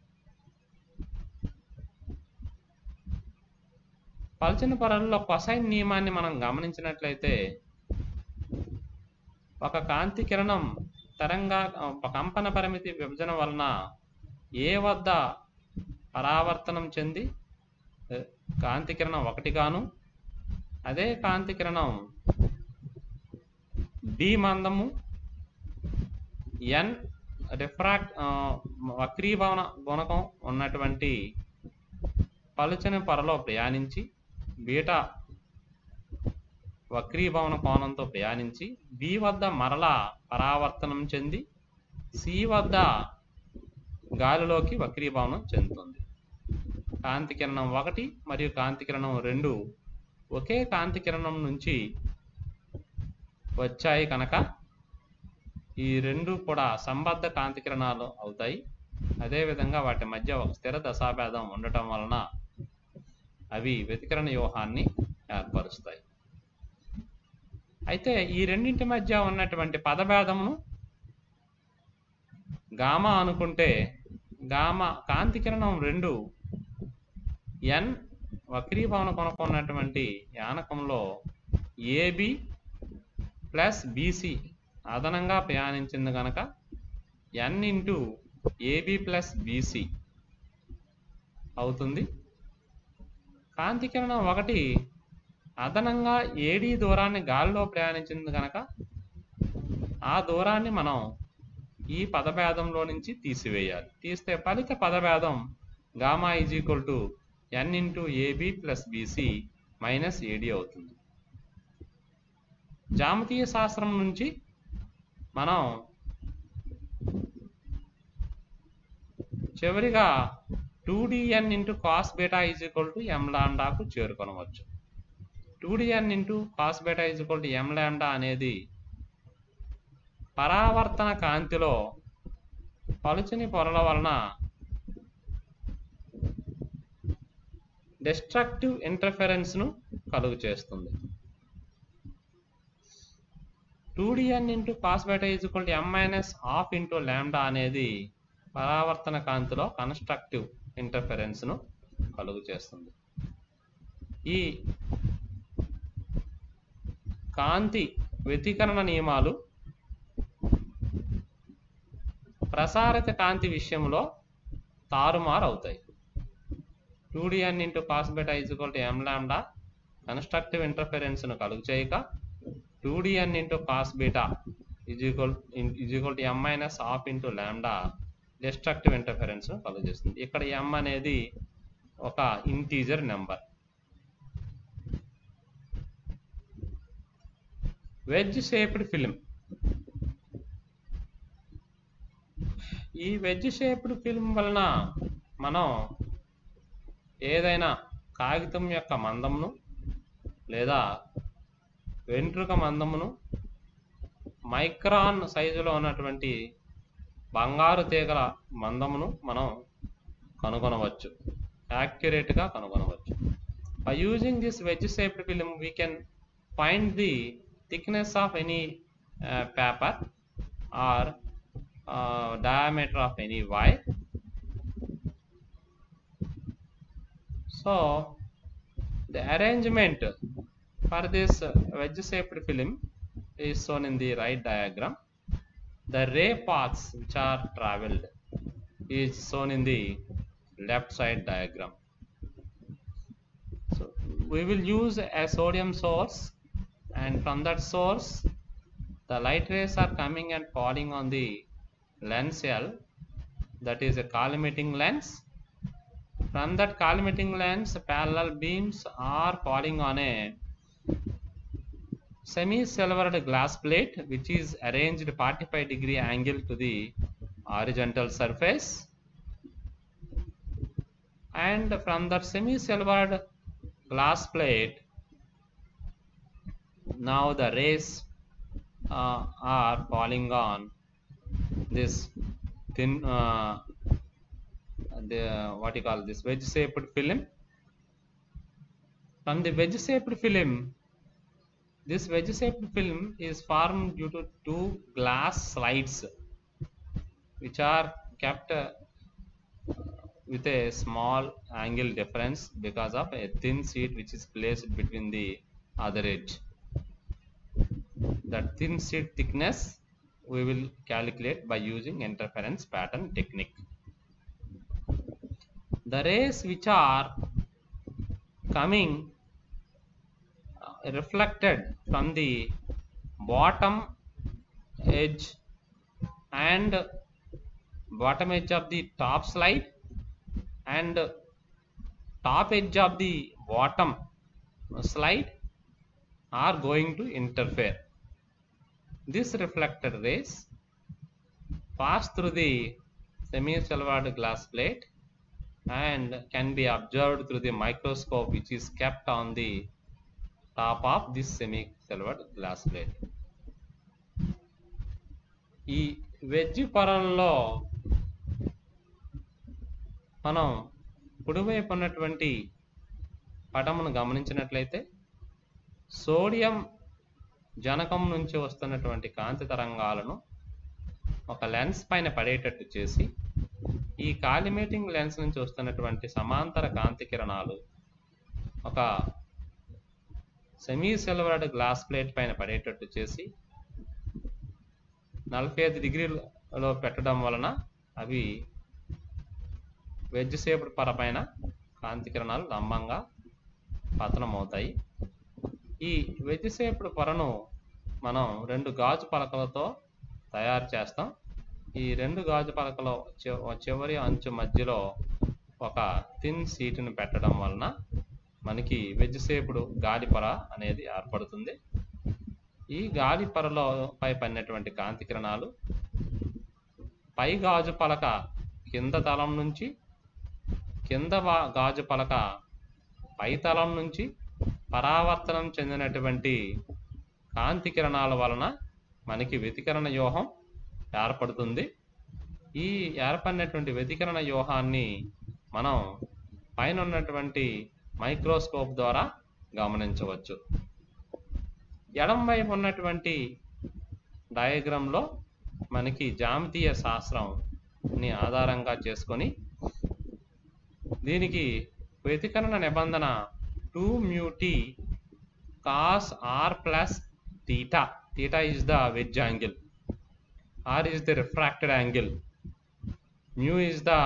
A: పల్చన పొరల్లో cosine నియమాన్ని మనం గమనించినట్లయితే, ఒక కాంతి కిరణం తరంగా కంపన పరిమితి విభజన వలన ఏ వద్ద పరావర్తనం చెంది కాంతి కిరణం ఒకటి గాను, అదే కాంతి కిరణం డి మందము ఎన్ రిఫ్రాక్ట్ వక్రీభవన గుణకం ఉన్నటువంటి పలుచని పొరలో ప్రయాణించి బీటా వక్రీభవన కోణంతో ప్రయాణించి బి వద్ద మరలా పరావర్తనం చెంది సి వద్ద గాలిలోకి వక్రీభవనం చెందుతుంది. కాంతి కిరణం ఒకటి మరియు కాంతి కిరణం రెండు ఒకే కాంతి కిరణం నుంచి వచ్చాయి కనుక ఈ రెండు కూడా సంబద్ధ కాంతి కిరణాలు అవుతాయి. అదేవిధంగా వాటి మధ్య ఒక స్థిర దశాభేదం ఉండటం వలన అవి వ్యతికరణ వ్యూహాన్ని ఏర్పరుస్తాయి. అయితే ఈ రెండింటి మధ్య ఉన్నటువంటి పదభేదమును గామా అనుకుంటే, గామా కాంతి కిరణం రెండు ఎన్ వక్రీభవన కొనకు ఉన్నటువంటి యానకంలో ఏబి ప్లస్ బీసీ అదనంగా ప్రయాణించింది కనుక N into AB plus BC అవుతుంది. కాంతి కిరణం ఒకటి అదనంగా ఏడి దూరాన్ని గాలిలో ప్రయాణించింది కనుక ఆ దూరాన్ని మనం ఈ పదభేదంలో నుంచి తీసివేయాలి. తీస్తే ఫలిత పదభేదం gamma is equal to N into AB plus BC minus AD అవుతుంది. జామితీయ శాస్త్రం నుంచి మనం చివరిగా two D N into cos beta is equal to M లాండాకు చేరుకొనవచ్చు. Two D N into cos beta is equal to M lambda అనేది పరావర్తన కాంతిలో పలుచని పొరల వలన డిస్ట్రక్టివ్ ఇంటర్ఫెరెన్స్ను కలుగు చేస్తుంది. Two D N into cos beta is equal to M minus half into lambda అనేది పరావర్తన కాంతిలో కన్స్ట్రక్టివ్ ఇంటర్ఫెరెన్స్ను కలుగు చేస్తుంది. ఈ కాంతి వ్యతికరణ నియమాలు ప్రసారిత కాంతి విషయంలో తారుమారు అవుతాయి. Two D N into cos beta is equal to M lambda constructive ఇంటర్ఫెరెన్స్ను కలుగు చేయక two D N into cos beta is equal is equal to M minus half into lambda destructive interference కలుగు చేస్తుంది. ఇక్కడ ఎం అనేది ఒక integer number. Wedge shaped film. ఈ wedge shaped film వలన మనం ఏదైనా కాగితం యొక్క మందమును లేదా వెంట్రుక మందమును మైక్రాన్ సైజులో ఉన్నటువంటి బంగారు తీగల మందమును మనం కనుగొనవచ్చు, యాక్యురేట్గా కనుగొనవచ్చు. By using this wedge shaped film we can find the thickness of any paper or uh, diameter of any wire. So the arrangement for this wedge shaped film is shown in the right diagram. The ray paths which are traveled is shown in the left side diagram. So we will use a sodium source, and from that source the light rays are coming and falling on the lens L, that is a collimating lens. From that collimating lens parallel beams are falling on a semi-silvered glass plate which is arranged forty-five degree angle to the horizontal surface, and from that semi-silvered glass plate now the rays uh, are falling on this thin uh, the what you call this wedge shaped film. From the wedge shaped film, this wedge shaped film is formed due to two glass slides which are kept uh, with a small angle difference because of a thin sheet which is placed between the other edge. That thin sheet thickness we will calculate by using interference pattern technique. The rays which are coming uh, reflected from the bottom edge and bottom edge of the top slide and top edge of the bottom slide are going to interfere. This reflected rays pass through the semi-silvered glass plate and can be observed through the microscope which is kept on the top of this semi-silvered glass plate. ఈ వెడ్జ్ పొరల్లో మనం కుడివైపు ఉన్నటువంటి పటమును గమనించినట్లయితే sodium జనకం నుంచి వస్తున్నటువంటి కాంతి తరంగాలను ఒక లెన్స్ పైన పడేటట్టు చేసి ఈ కాలిమేటింగ్ లెన్స్ నుంచి వస్తున్నటువంటి సమాంతర కాంతి కిరణాలు ఒక సెమీ సిల్వర్డ్ గ్లాస్ ప్లేట్ పైన పడేటట్టు చేసి నలభై ఐదు డిగ్రీలలో పెట్టడం వలన అవి వెడ్జ్ షేప్డ్ పొర పైన కాంతి కిరణాలు లంబంగా పతనమవుతాయి. ఈ వెడ్జ్ షేప్డ్ పొరను మనం రెండు గాజు పలకలతో తయారు చేస్తాం. ఈ రెండు గాజు పలకల చివరి అంచు మధ్యలో ఒక థిన్ షీట్ను పెట్టడం వలన మనకి వెడ్జ్ షేప్డ్ గాలి పొర అనేది ఏర్పడుతుంది. ఈ గాలి పొరలో పై పడినటువంటి కాంతి కిరణాలు పై గాజు పలక కింద తలం నుంచి, కింద గాజు పలక పై తలం నుంచి పరావర్తనం చెందినటువంటి కాంతి కిరణాల వలన మనకి వ్యతికరణ వ్యూహం ఏర్పడుతుంది. ఈ ఏర్పడినటువంటి వ్యతికరణ వ్యూహాన్ని మనం పైన ఉన్నటువంటి మైక్రోస్కోప్ ద్వారా గమనించవచ్చు. ఎడం వైపు ఉన్నటువంటి డయాగ్రామ్లో మనకి జామితీయ శాస్త్రంని ఆధారంగా చేసుకొని దీనికి వ్యతికరణ నిబంధన two mu T cos R plus theta. Theta is the wedge angle. R is the refracted angle. Mu is the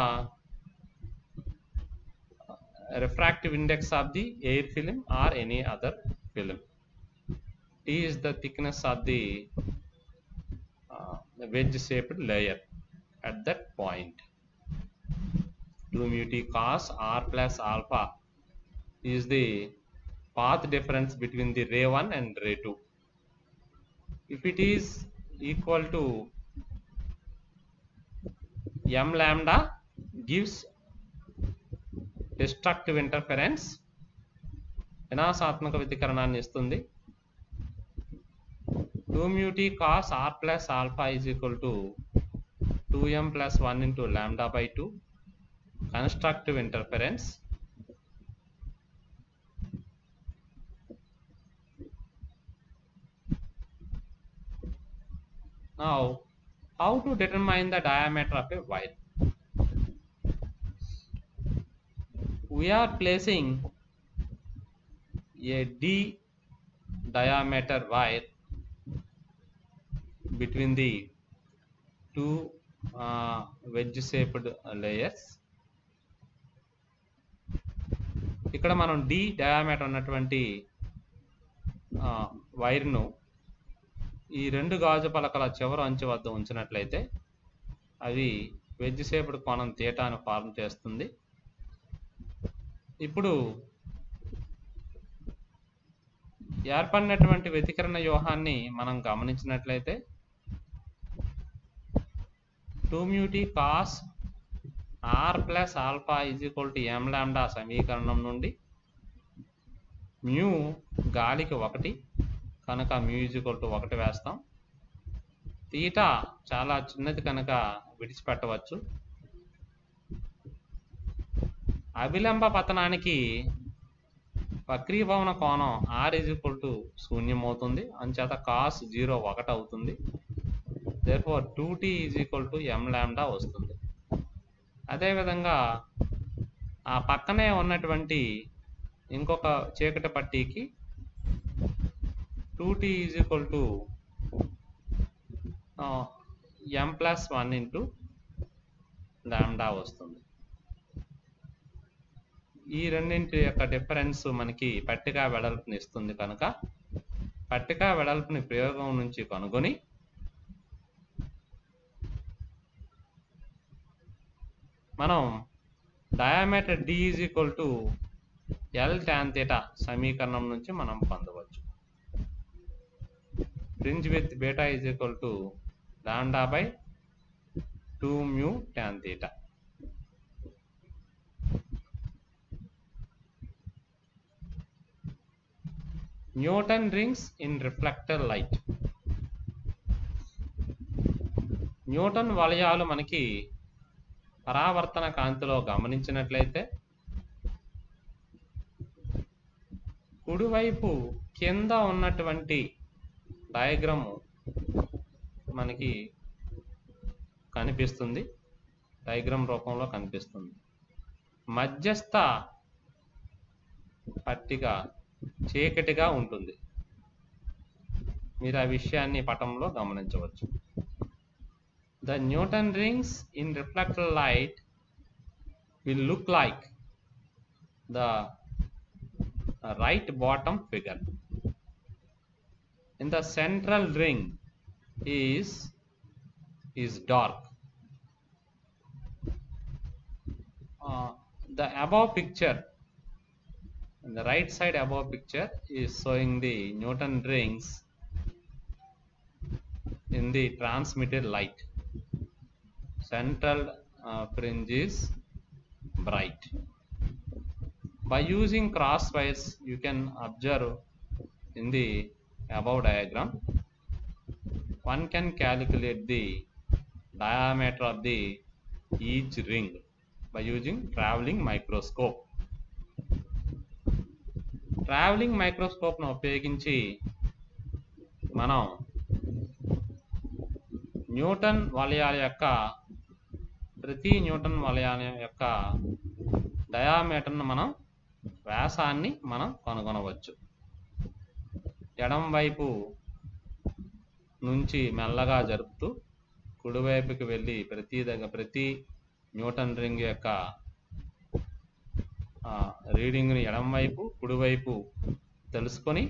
A: refractive index of the air film or any other film. T is the thickness of the uh, wedge shaped layer at that point. two mu t cos R plus alpha is the path difference between the ray one and ray two. If it is equal to m lambda gives destructive interference, వినాశాత్మక వ్యతికరణాన్ని ఇస్తుంది. two mu t cos r plus alpha is equal to two m plus one into lambda by two, constructive interference. Now, how to determine the diameter of a wire? We are placing a D diameter wire between the two uh, wedge shaped layers. ఇక్కడ మనం D diameter ఉన్నటువంటి వైర్ను ఈ రెండు గాజు పలకల చివరి అంచు వద్ద ఉంచినట్లయితే అవి వెజ్ షేప్డ్ కోణం తీటాను ఫార్మ్ చేస్తుంది. ఇప్పుడు ఏర్పడినటువంటి వ్యతికరణ వ్యూహాన్ని మనం గమనించినట్లయితే two mu T cos R plus alpha is equal to M lambda సమీకరణం నుండి మ్యూ గాలికి ఒకటి కనుక మ్యూ ఈజ్ ఈక్వల్ టు ఒకటి వేస్తాం. తీటా చాలా చిన్నది కనుక విడిచిపెట్టవచ్చు. అభిలంబ పతనానికి వక్రీభవన కోణం ఆర్ ఈజ్ ఈక్వల్ టు శూన్యం అవుతుంది. అంచేత కాస్ జీరో ఒకటి అవుతుంది. Therefore two T is equal to M lambda వస్తుంది. అదేవిధంగా ఆ పక్కనే ఉన్నటువంటి ఇంకొక చీకటి పట్టీకి two T is equal to M plus one into lambda వస్తుంది. ఈ రెండింటి యొక్క డిఫరెన్స్ మనకి పట్టిక వెడల్పుని ఇస్తుంది కనుక పట్టిక వెడల్పుని ప్రయోగం నుంచి కనుగొని మనం diameter D is equal to L tan theta సమీకరణం నుంచి మనం పొందవచ్చు. Fringe with beta is equal to lambda by two mu tan theta. Newton rings in reflector light. Newton వలయాలు మనకి పరావర్తన కాంతిలో గమనించినట్లయితే కుడివైపు కింద ఉన్నటువంటి డయాగ్రామ్ మనకి కనిపిస్తుంది, డయాగ్రామ్ రూపంలో కనిపిస్తుంది. మధ్యస్థ పట్టిక చీకటిగా ఉంటుంది. మీరు ఆ విషయాన్ని పటంలో గమనించవచ్చు. The Newton rings in reflected light will look like the right bottom figure. In the central ring is is dark. Uh, the above picture, in the right side above picture is showing the Newton rings in the transmitted light. Central uh, fringe is bright. By using cross wires, you can observe in the above diagram, one can calculate the diameter of the each ring by using traveling microscope. Traveling microscope ను ఉపయోగించి మనం Newton వలయాల యొక్క ప్రతి Newton వలయాల యొక్క డయామీటర్ను మనం వ్యాసాన్ని మనం కనుగొనవచ్చు. ఎడమ వైపు నుంచి మెల్లగా జరుపుతూ కుడివైపుకి వెళ్ళి ప్రతి దగ్గర ప్రతి న్యూటన్ రింగ్ యొక్క రీడింగ్ని ఎడమ వైపు కుడివైపు తెలుసుకొని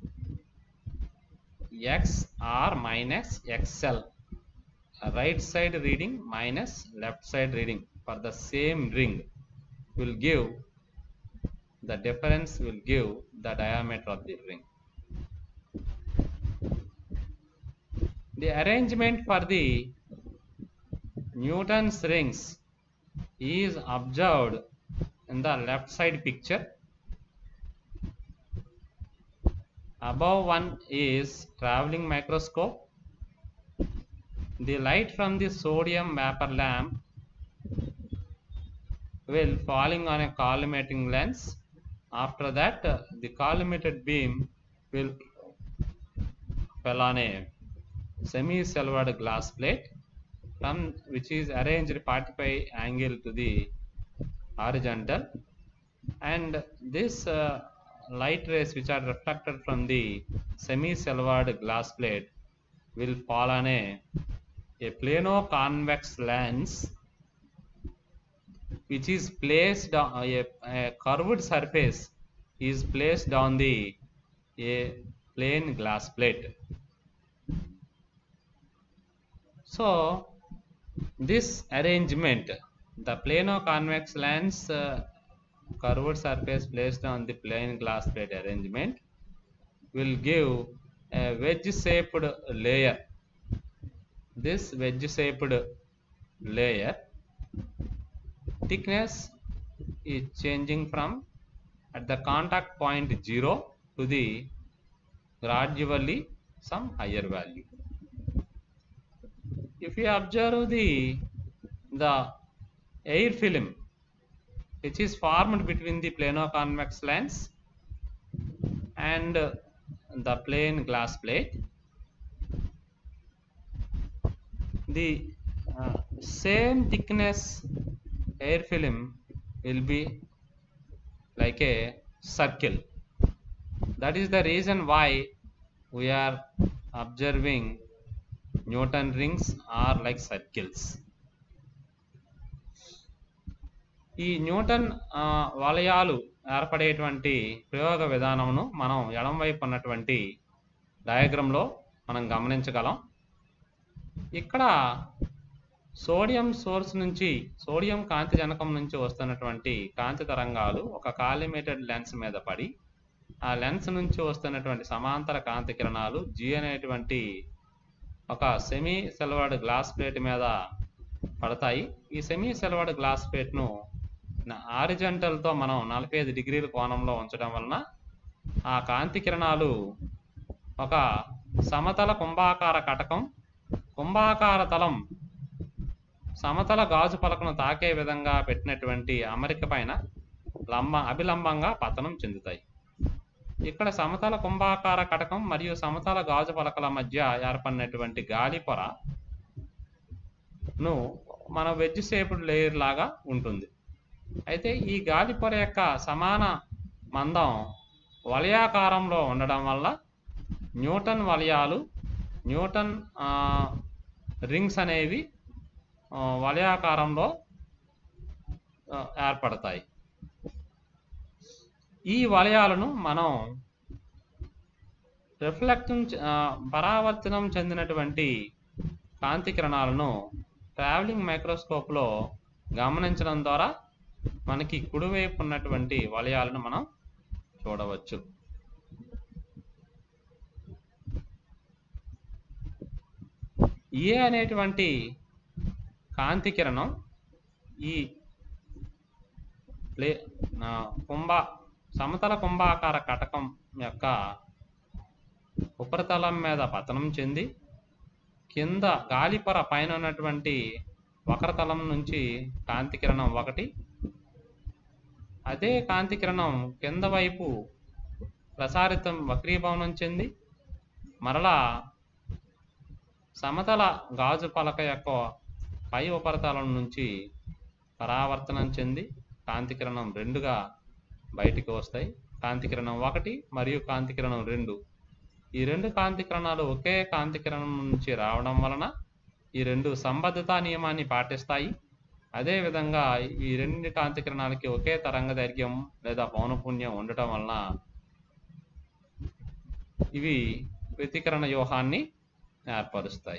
A: X R minus XL, right side reading minus left side reading for the same ring will give the difference will give the diameter of the ring. The arrangement for the Newton's rings is observed in the left side picture. Above one is traveling microscope. The light from the sodium vapor lamp will falling on a collimating lens. After that, uh, the collimated beam will fell on a semi-silvered glass plate from which is arranged forty-five angle to the horizontal, and this uh, light rays which are reflected from the semi-silvered glass plate will fall on a, a plano-convex lens which is placed on a, a curved surface is placed on the a plain glass plate. So this arrangement, the plano-convex lens uh, curved surface placed on the plain glass plate arrangement will give a wedge-shaped layer. This wedge-shaped layer thickness is changing from at the contact point zero to the gradually some higher value. If you observe the the air film which is formed between the plano-convex lens and the plain glass plate, the uh, same thickness air film will be like a circle. That is the reason why we are observing Newton rings are like circles. ఈ Newton వలయాలు ఏర్పడేటువంటి ప్రయోగ విధానమును మనం ఎడమ వైపు ఉన్నటువంటి డయాగ్రామ్లో మనం గమనించగలం. ఇక్కడ సోడియం సోర్స్ నుంచి, సోడియం కాంతి జనకం నుంచి వస్తున్నటువంటి కాంతి తరంగాలు ఒక కాలిమేటెడ్ లెన్స్ మీద పడి ఆ లెన్స్ నుంచి వస్తున్నటువంటి సమాంతర కాంతి కిరణాలు జీ అనేటువంటి ఒక సెమీ సిల్వర్డ్ గ్లాస్ ప్లేట్ మీద పడతాయి. ఈ సెమీ సిల్వర్డ్ గ్లాస్ ప్లేట్ను హారిజంటల్తో మనం నలభై ఐదు డిగ్రీల కోణంలో ఉంచడం వలన ఆ కాంతి కిరణాలు ఒక సమతల కుంభాకార కటకం, కుంభాకార తలం సమతల గాజు పలకను తాకే విధంగా పెట్టినటువంటి అమరిక పైన లంబ అభిలంబంగా పతనం చెందుతాయి. ఇక్కడ సమతల కుంభాకార కటకం మరియు సమతల గాజు పలకల మధ్య ఏర్పడినటువంటి గాలి పొరను మన వెజ్ షేప్డ్ లేయర్ లాగా ఉంటుంది. అయితే ఈ గాలి పొర యొక్క సమాన మందం వలయాకారంలో ఉండడం వల్ల న్యూటన్ వలయాలు, న్యూటన్ రింగ్స్ అనేవి వలయాకారంలో ఏర్పడతాయి. ఈ వలయాలను మనం రిఫ్లెక్షన్ పరావర్తనం చెందినటువంటి కాంతి కిరణాలను ట్రావెలింగ్ మైక్రోస్కోప్లో గమనించడం ద్వారా మనకి కుడివైపు ఉన్నటువంటి వలయాలను మనం చూడవచ్చు. ఏ అనేటువంటి కాంతి కిరణం ఈ ప్లే కుంభ సమతల కుంభాకార కటకం యొక్క ఉపరితలం మీద పతనం చెంది కింద గాలిపొర పైన ఉన్నటువంటి వక్రతలం నుంచి కాంతి కిరణం ఒకటి, అదే కాంతి కిరణం కింద వైపు ప్రసారితం వక్రీభవనం చెంది మరలా సమతల గాజు పలక యొక్క పై ఉపరితలం నుంచి పరావర్తనం చెంది కాంతి కిరణం రెండుగా బయటికి వస్తాయి. కాంతి కిరణం ఒకటి మరియు కాంతి కిరణం రెండు. ఈ రెండు కాంతి కిరణాలు ఒకే కాంతి కిరణం నుంచి రావడం వలన ఈ రెండు సంబద్ధతా నియమాన్ని పాటిస్తాయి. అదేవిధంగా ఈ రెండు కాంతి కిరణాలకి ఒకే తరంగ దైర్ఘ్యం లేదా పౌనపున్యం ఉండటం వలన ఇవి వ్యతికరణ వ్యూహాన్ని ఏర్పరుస్తాయి.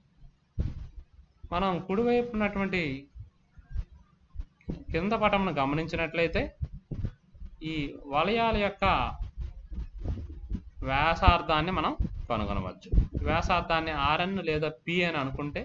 A: మనం కుడివైపు ఉన్నటువంటి కింద పటంను గమనించినట్లయితే ఈ వలయాల యొక్క వ్యాసార్థాన్ని మనం కనుగొనవచ్చు. వ్యాసార్థాన్ని ఆర్ఎన్ లేదా పి అని అనుకుంటే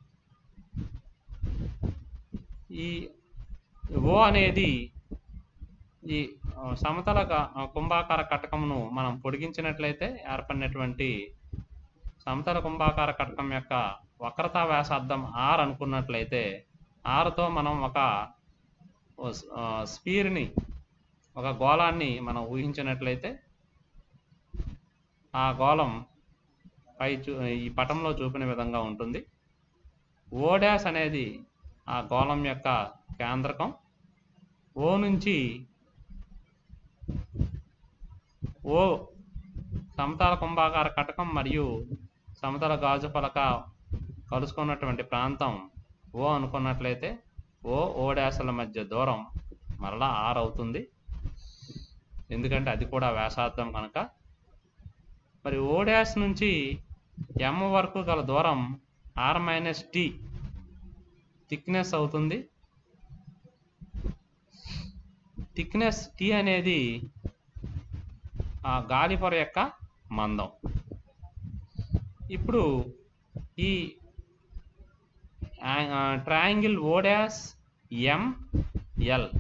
A: ఈ ఓ అనేది ఈ సమతల కుంభాకార కటకమును మనం పొడిగించినట్లయితే ఏర్పడినటువంటి సమతల కుంభాకార కటకం యొక్క వక్రతా వ్యాసార్థం ఆర్ అనుకున్నట్లయితే ఆర్తో మనం ఒక స్పీర్ని ఒక గోళాన్ని మనం ఊహించినట్లయితే ఆ గోళం పై చూ ఈ పటంలో చూపిన విధంగా ఉంటుంది. ఓ డాష్ అనేది ఆ గోళం యొక్క కేంద్రకం. ఓ నుంచి ఓ సమతల కుంభాకార కటకం మరియు సమతల గాజు పలక కలుసుకున్నటువంటి ప్రాంతం ఓ అనుకున్నట్లయితే ఓ ఓ డాష్ల మధ్య దూరం మరలా ఆర్ అవుతుంది, ఎందుకంటే అది కూడా వ్యాసార్థం కనుక. మరి ఓ డాష్ నుంచి ఎం వరకు గల దూరం ఆర్ మైనస్ టీ థిక్నెస్ అవుతుంది. థిక్నెస్ టీ అనేది ఆ గాలిపొర యొక్క మందం. ఇప్పుడు ఈ triangle O dash M L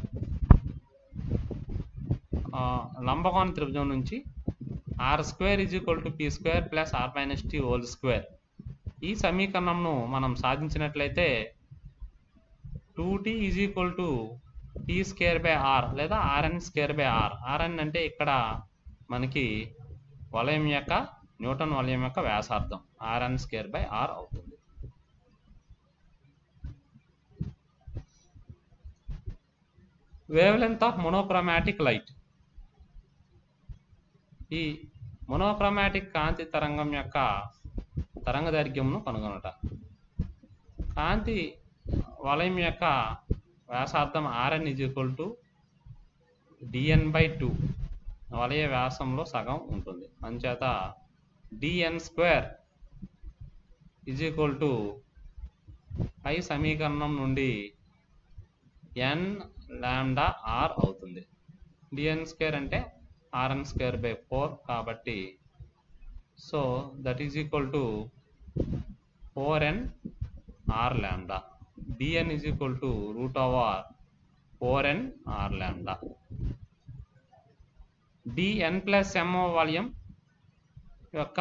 A: లంబకోణ త్రిభుజం నుంచి R square is equal to P square plus R minus T whole square ఈ సమీకరణంను మనం సాధించినట్లయితే two T is equal to T square by R లేదా RN square by R. RN అంటే ఇక్కడ మనకి వలయం యొక్క న్యూటన్ వలయం యొక్క వ్యాసార్థం ఆర్ఎన్ స్క్వేర్ బై ఆర్ అవుతుంది. Wave length of monochromatic light. ఈ మోనోక్రోమాటిక్ కాంతి తరంగం యొక్క తరంగ దైర్ఘ్యంను కనుగొనట. కాంతి వలయం యొక్క వ్యాసార్థం RN is equal to DN by two, వలయ వ్యాసంలో సగం ఉంటుంది. అంచేత DN square is equal to పై సమీకరణం నుండి ఎన్ లాండా ఆర్ అవుతుంది. డిఎన్ స్క్వేర్ అంటే ఆర్ఎన్ స్క్వేర్ బై ఫోర్ కాబట్టి so that is equal to four N R lambda. DN is equal to root over four N R lambda. డిఎన్ plus M value యొక్క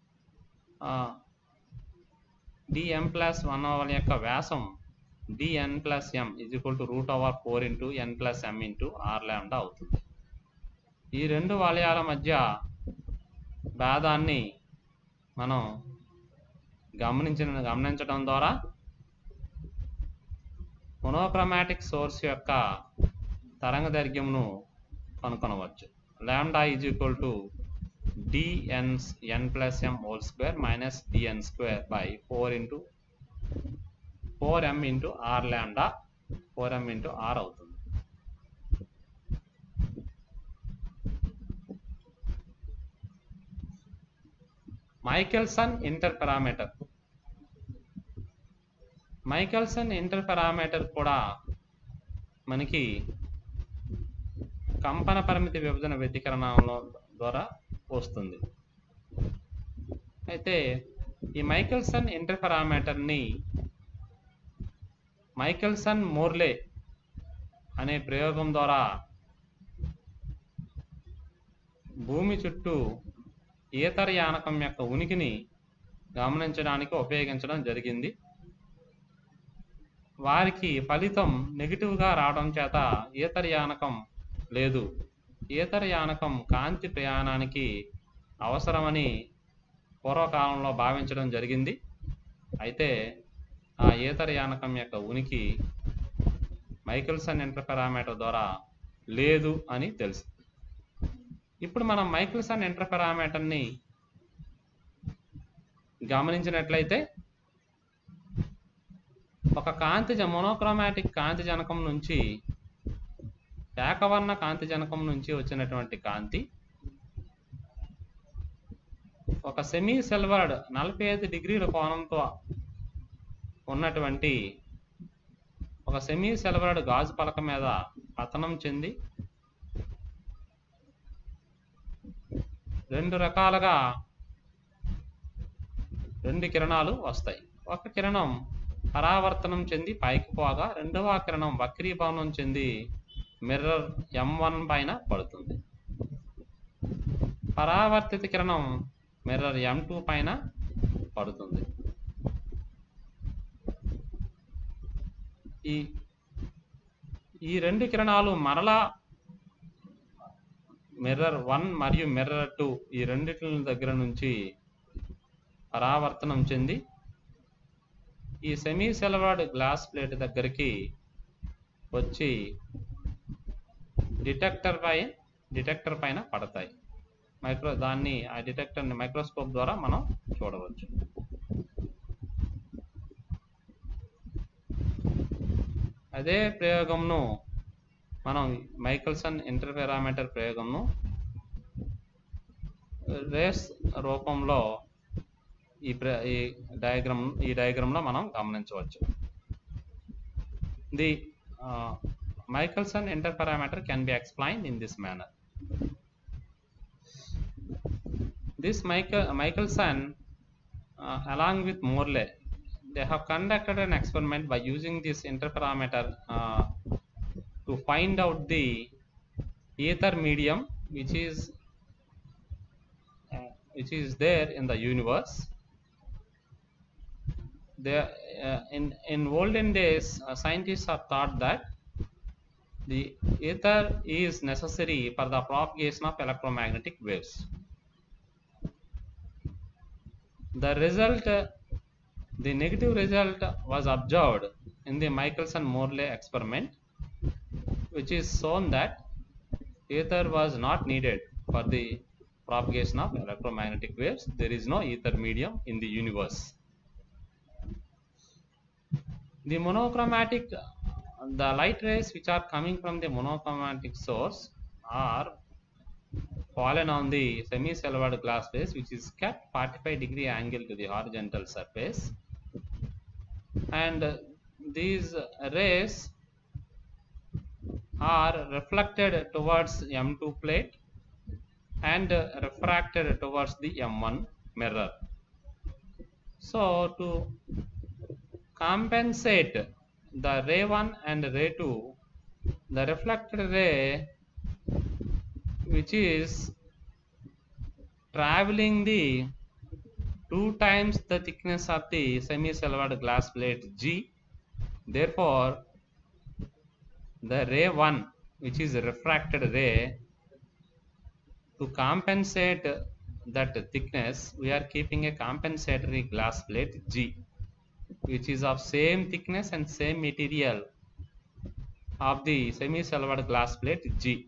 A: DM plus one value యొక్క వ్యాసం DN plus M is equal to root over four into N plus M into R lambda అవుతుంది. ఈ రెండు వలయాల మధ్య భేదాన్ని మనం గమనించిన గమనించడం ద్వారా మోనోక్రోమాటిక్ సోర్స్ యొక్క తరంగ దైర్ఘ్యంను కనుగొనవచ్చు. Lambda is equal to DN N plus M whole square minus DN square by four into four M into R lambda, four M into R అవుతుంది. Michelson interferometer. మైకెల్సన్ ఇంటర్ఫెరామీటర్ కూడా మనకి కంపన పరిమితి విభజన వ్యతికరణంలో ద్వారా వస్తుంది. అయితే ఈ మైకెల్సన్ ఇంటర్ఫెరామీటర్ని మైకెల్సన్ మోర్లే అనే ప్రయోగం ద్వారా భూమి చుట్టూ ఈతర యానకం యొక్క ఉనికిని గమనించడానికి ఉపయోగించడం జరిగింది. వారికి ఫలితం నెగిటివ్గా రావడం చేత ఈతర యానకం లేదు, ఈతర యానకం కాంతి ప్రయాణానికి అవసరమని పూర్వకాలంలో భావించడం జరిగింది. అయితే ఆ ఈతర యానకం యొక్క ఉనికి మైకెల్సన్ ఇంటర్ఫెరామీటర్ ద్వారా లేదు అని తెలుసు. ఇప్పుడు మనం మైకెల్సన్ ఇంటర్ఫెరామీటర్ని గమనించినట్లయితే ఒక కాంతి మోనోక్రోమాటిక్ కాంతి జనకం నుంచి ఏకవర్ణ కాంతి జనకం నుంచి వచ్చినటువంటి కాంతి ఒక సెమీ సిల్వర్డ్ నలభై ఐదు డిగ్రీల కోణంతో ఉన్నటువంటి ఒక సెమీ సిల్వర్డ్ గాజు పలక మీద పతనం చెంది రెండు రకాలుగా రెండు కిరణాలు వస్తాయి. ఒక కిరణం పరావర్తనం చెంది పైకి పోగా, రెండవ కిరణం వక్రీభవనం చెంది మిర్రర్ ఎం వన్ పైన పడుతుంది. పరావర్తిత కిరణం మిర్రర్ ఎం టూ పైన పడుతుంది. ఈ ఈ రెండు కిరణాలు మరలా మిర్రర్ వన్ మరియు మిర్రర్ టూ ఈ రెండిటి దగ్గర నుంచి పరావర్తనం చెంది ఈ సెమీ సిల్వర్డ్ గ్లాస్ ప్లేట్ దగ్గరికి వచ్చి డిటెక్టర్ పై డిటెక్టర్ పైన పడతాయి. మైక్రో దాన్ని ఆ డిటెక్టర్ని మైక్రోస్కోప్ ద్వారా మనం చూడవచ్చు. అదే ప్రయోగంను మనం మైకెల్సన్ ఇంటర్ఫెరామీటర్ ప్రయోగంను రేస్ రూపంలో ఈ ప్ర ఈ డయాగ్రామ్ ఈ డయాగ్రామ్లో మనం గమనించవచ్చు. The Michelson interferometer can be explained in this manner. This Michael, Michelson uh, along with Morley, they have conducted an experiment by using this interferometer uh, to find out the ether medium which is uh, which is there in the universe. There, uh, in in olden days, uh, scientists have thought that the ether is necessary for the propagation of electromagnetic waves. The result, uh, the negative result was observed in the Michelson-Morley experiment, which is shown that ether was not needed for the propagation of electromagnetic waves. There is no ether medium in the universe. The monochromatic, the light rays which are coming from the monochromatic source are fallen on the semi-silvered glass base, which is kept forty-five degree angle to the horizontal surface, and these rays are reflected towards M two plate and refracted towards the M one mirror. So to compensate the ray one and ray two, the reflected ray which is traveling the two times the thickness of the semi-silvered glass plate G, therefore the ray one, which is refracted ray, to compensate that thickness we are keeping a compensatory glass plate G, which is of same thickness and same material of the semi-silvered glass plate G,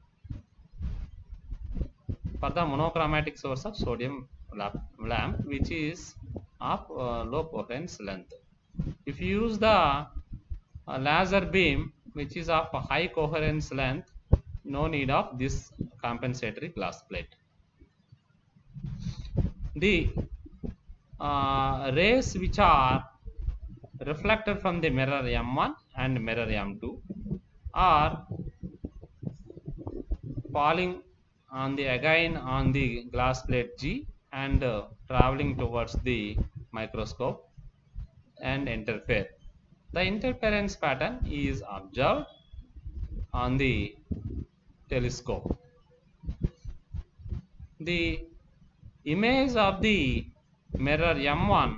A: for the monochromatic source of sodium lamp, which is of uh, low coherence length. If you use the uh, laser beam, which is of high coherence length, no need of this compensatory glass plate. The uh, rays which are reflected from the mirror M one and mirror M two are falling on the again on the glass plate G and uh, traveling towards the microscope and interfere. The interference pattern is observed on the telescope. The image of the mirror M one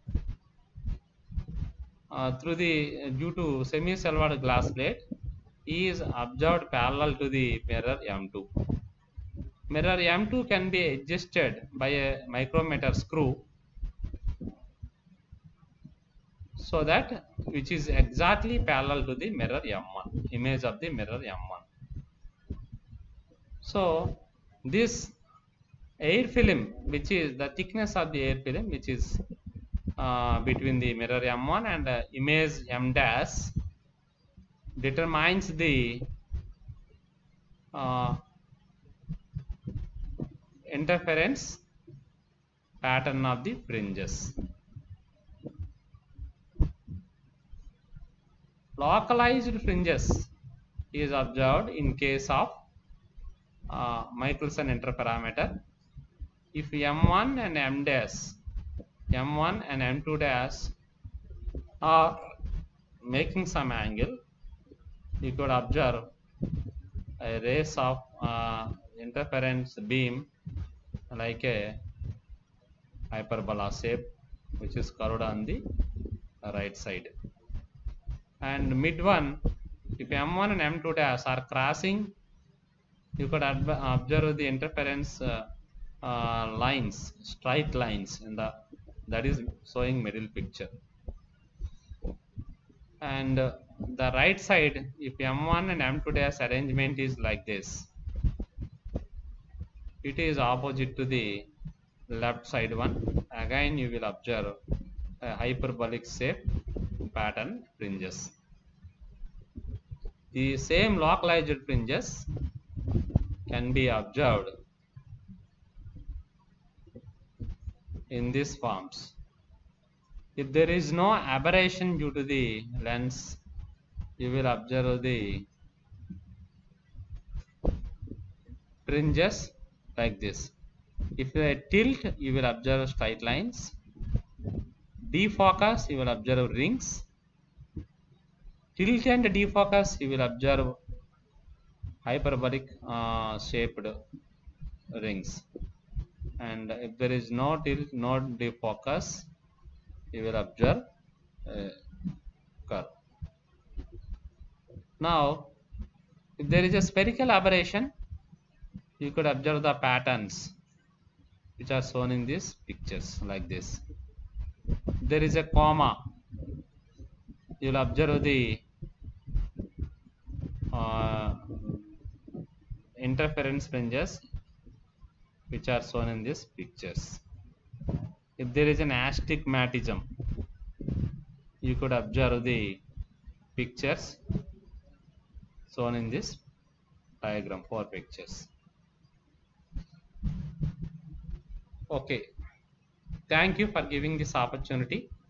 A: uh, through the due to semi-silvered glass plate is observed parallel to the mirror M two. Mirror M two can be adjusted by a micrometer screw so that which is exactly parallel to the mirror M one, image of the mirror M one. So this air film, which is the thickness of the air film, which is uh, between the mirror M one and uh, image M dash, determines the uh, interference pattern of the fringes. Localized fringes is observed in case of uh, Michelson interferometer. If M one and M dash, M one and M two dash are making some angle, you could observe a rays of uh, interference beam like a hyperbola shape, which is curved on the right side. And mid one, if M one and M two dash are crossing, you could observe the interference uh, uh, lines, straight lines in the, that is showing middle picture. And uh, the right side, if M one and M two dash arrangement is like this, it is opposite to the left side one. Again you will observe a hyperbolic shape pattern fringes. The same localized fringes can be observed in these forms. If there is no aberration due to the lens, you will observe the fringes like this. If you tilt, you will observe straight lines. Defocus, you will observe rings. Tilt and defocus, you will observe hyperbolic uh, shaped rings. And if there is no tilt, no defocus, you will observe a curve. Now, if there is a spherical aberration, you could observe the patterns which are shown in these pictures like this. There is a comma, you will observe the uh, interference fringes which are shown in these pictures. If there is an astigmatism, you could observe the pictures shown in this diagram, four pictures. Okay, thank you for giving this opportunity.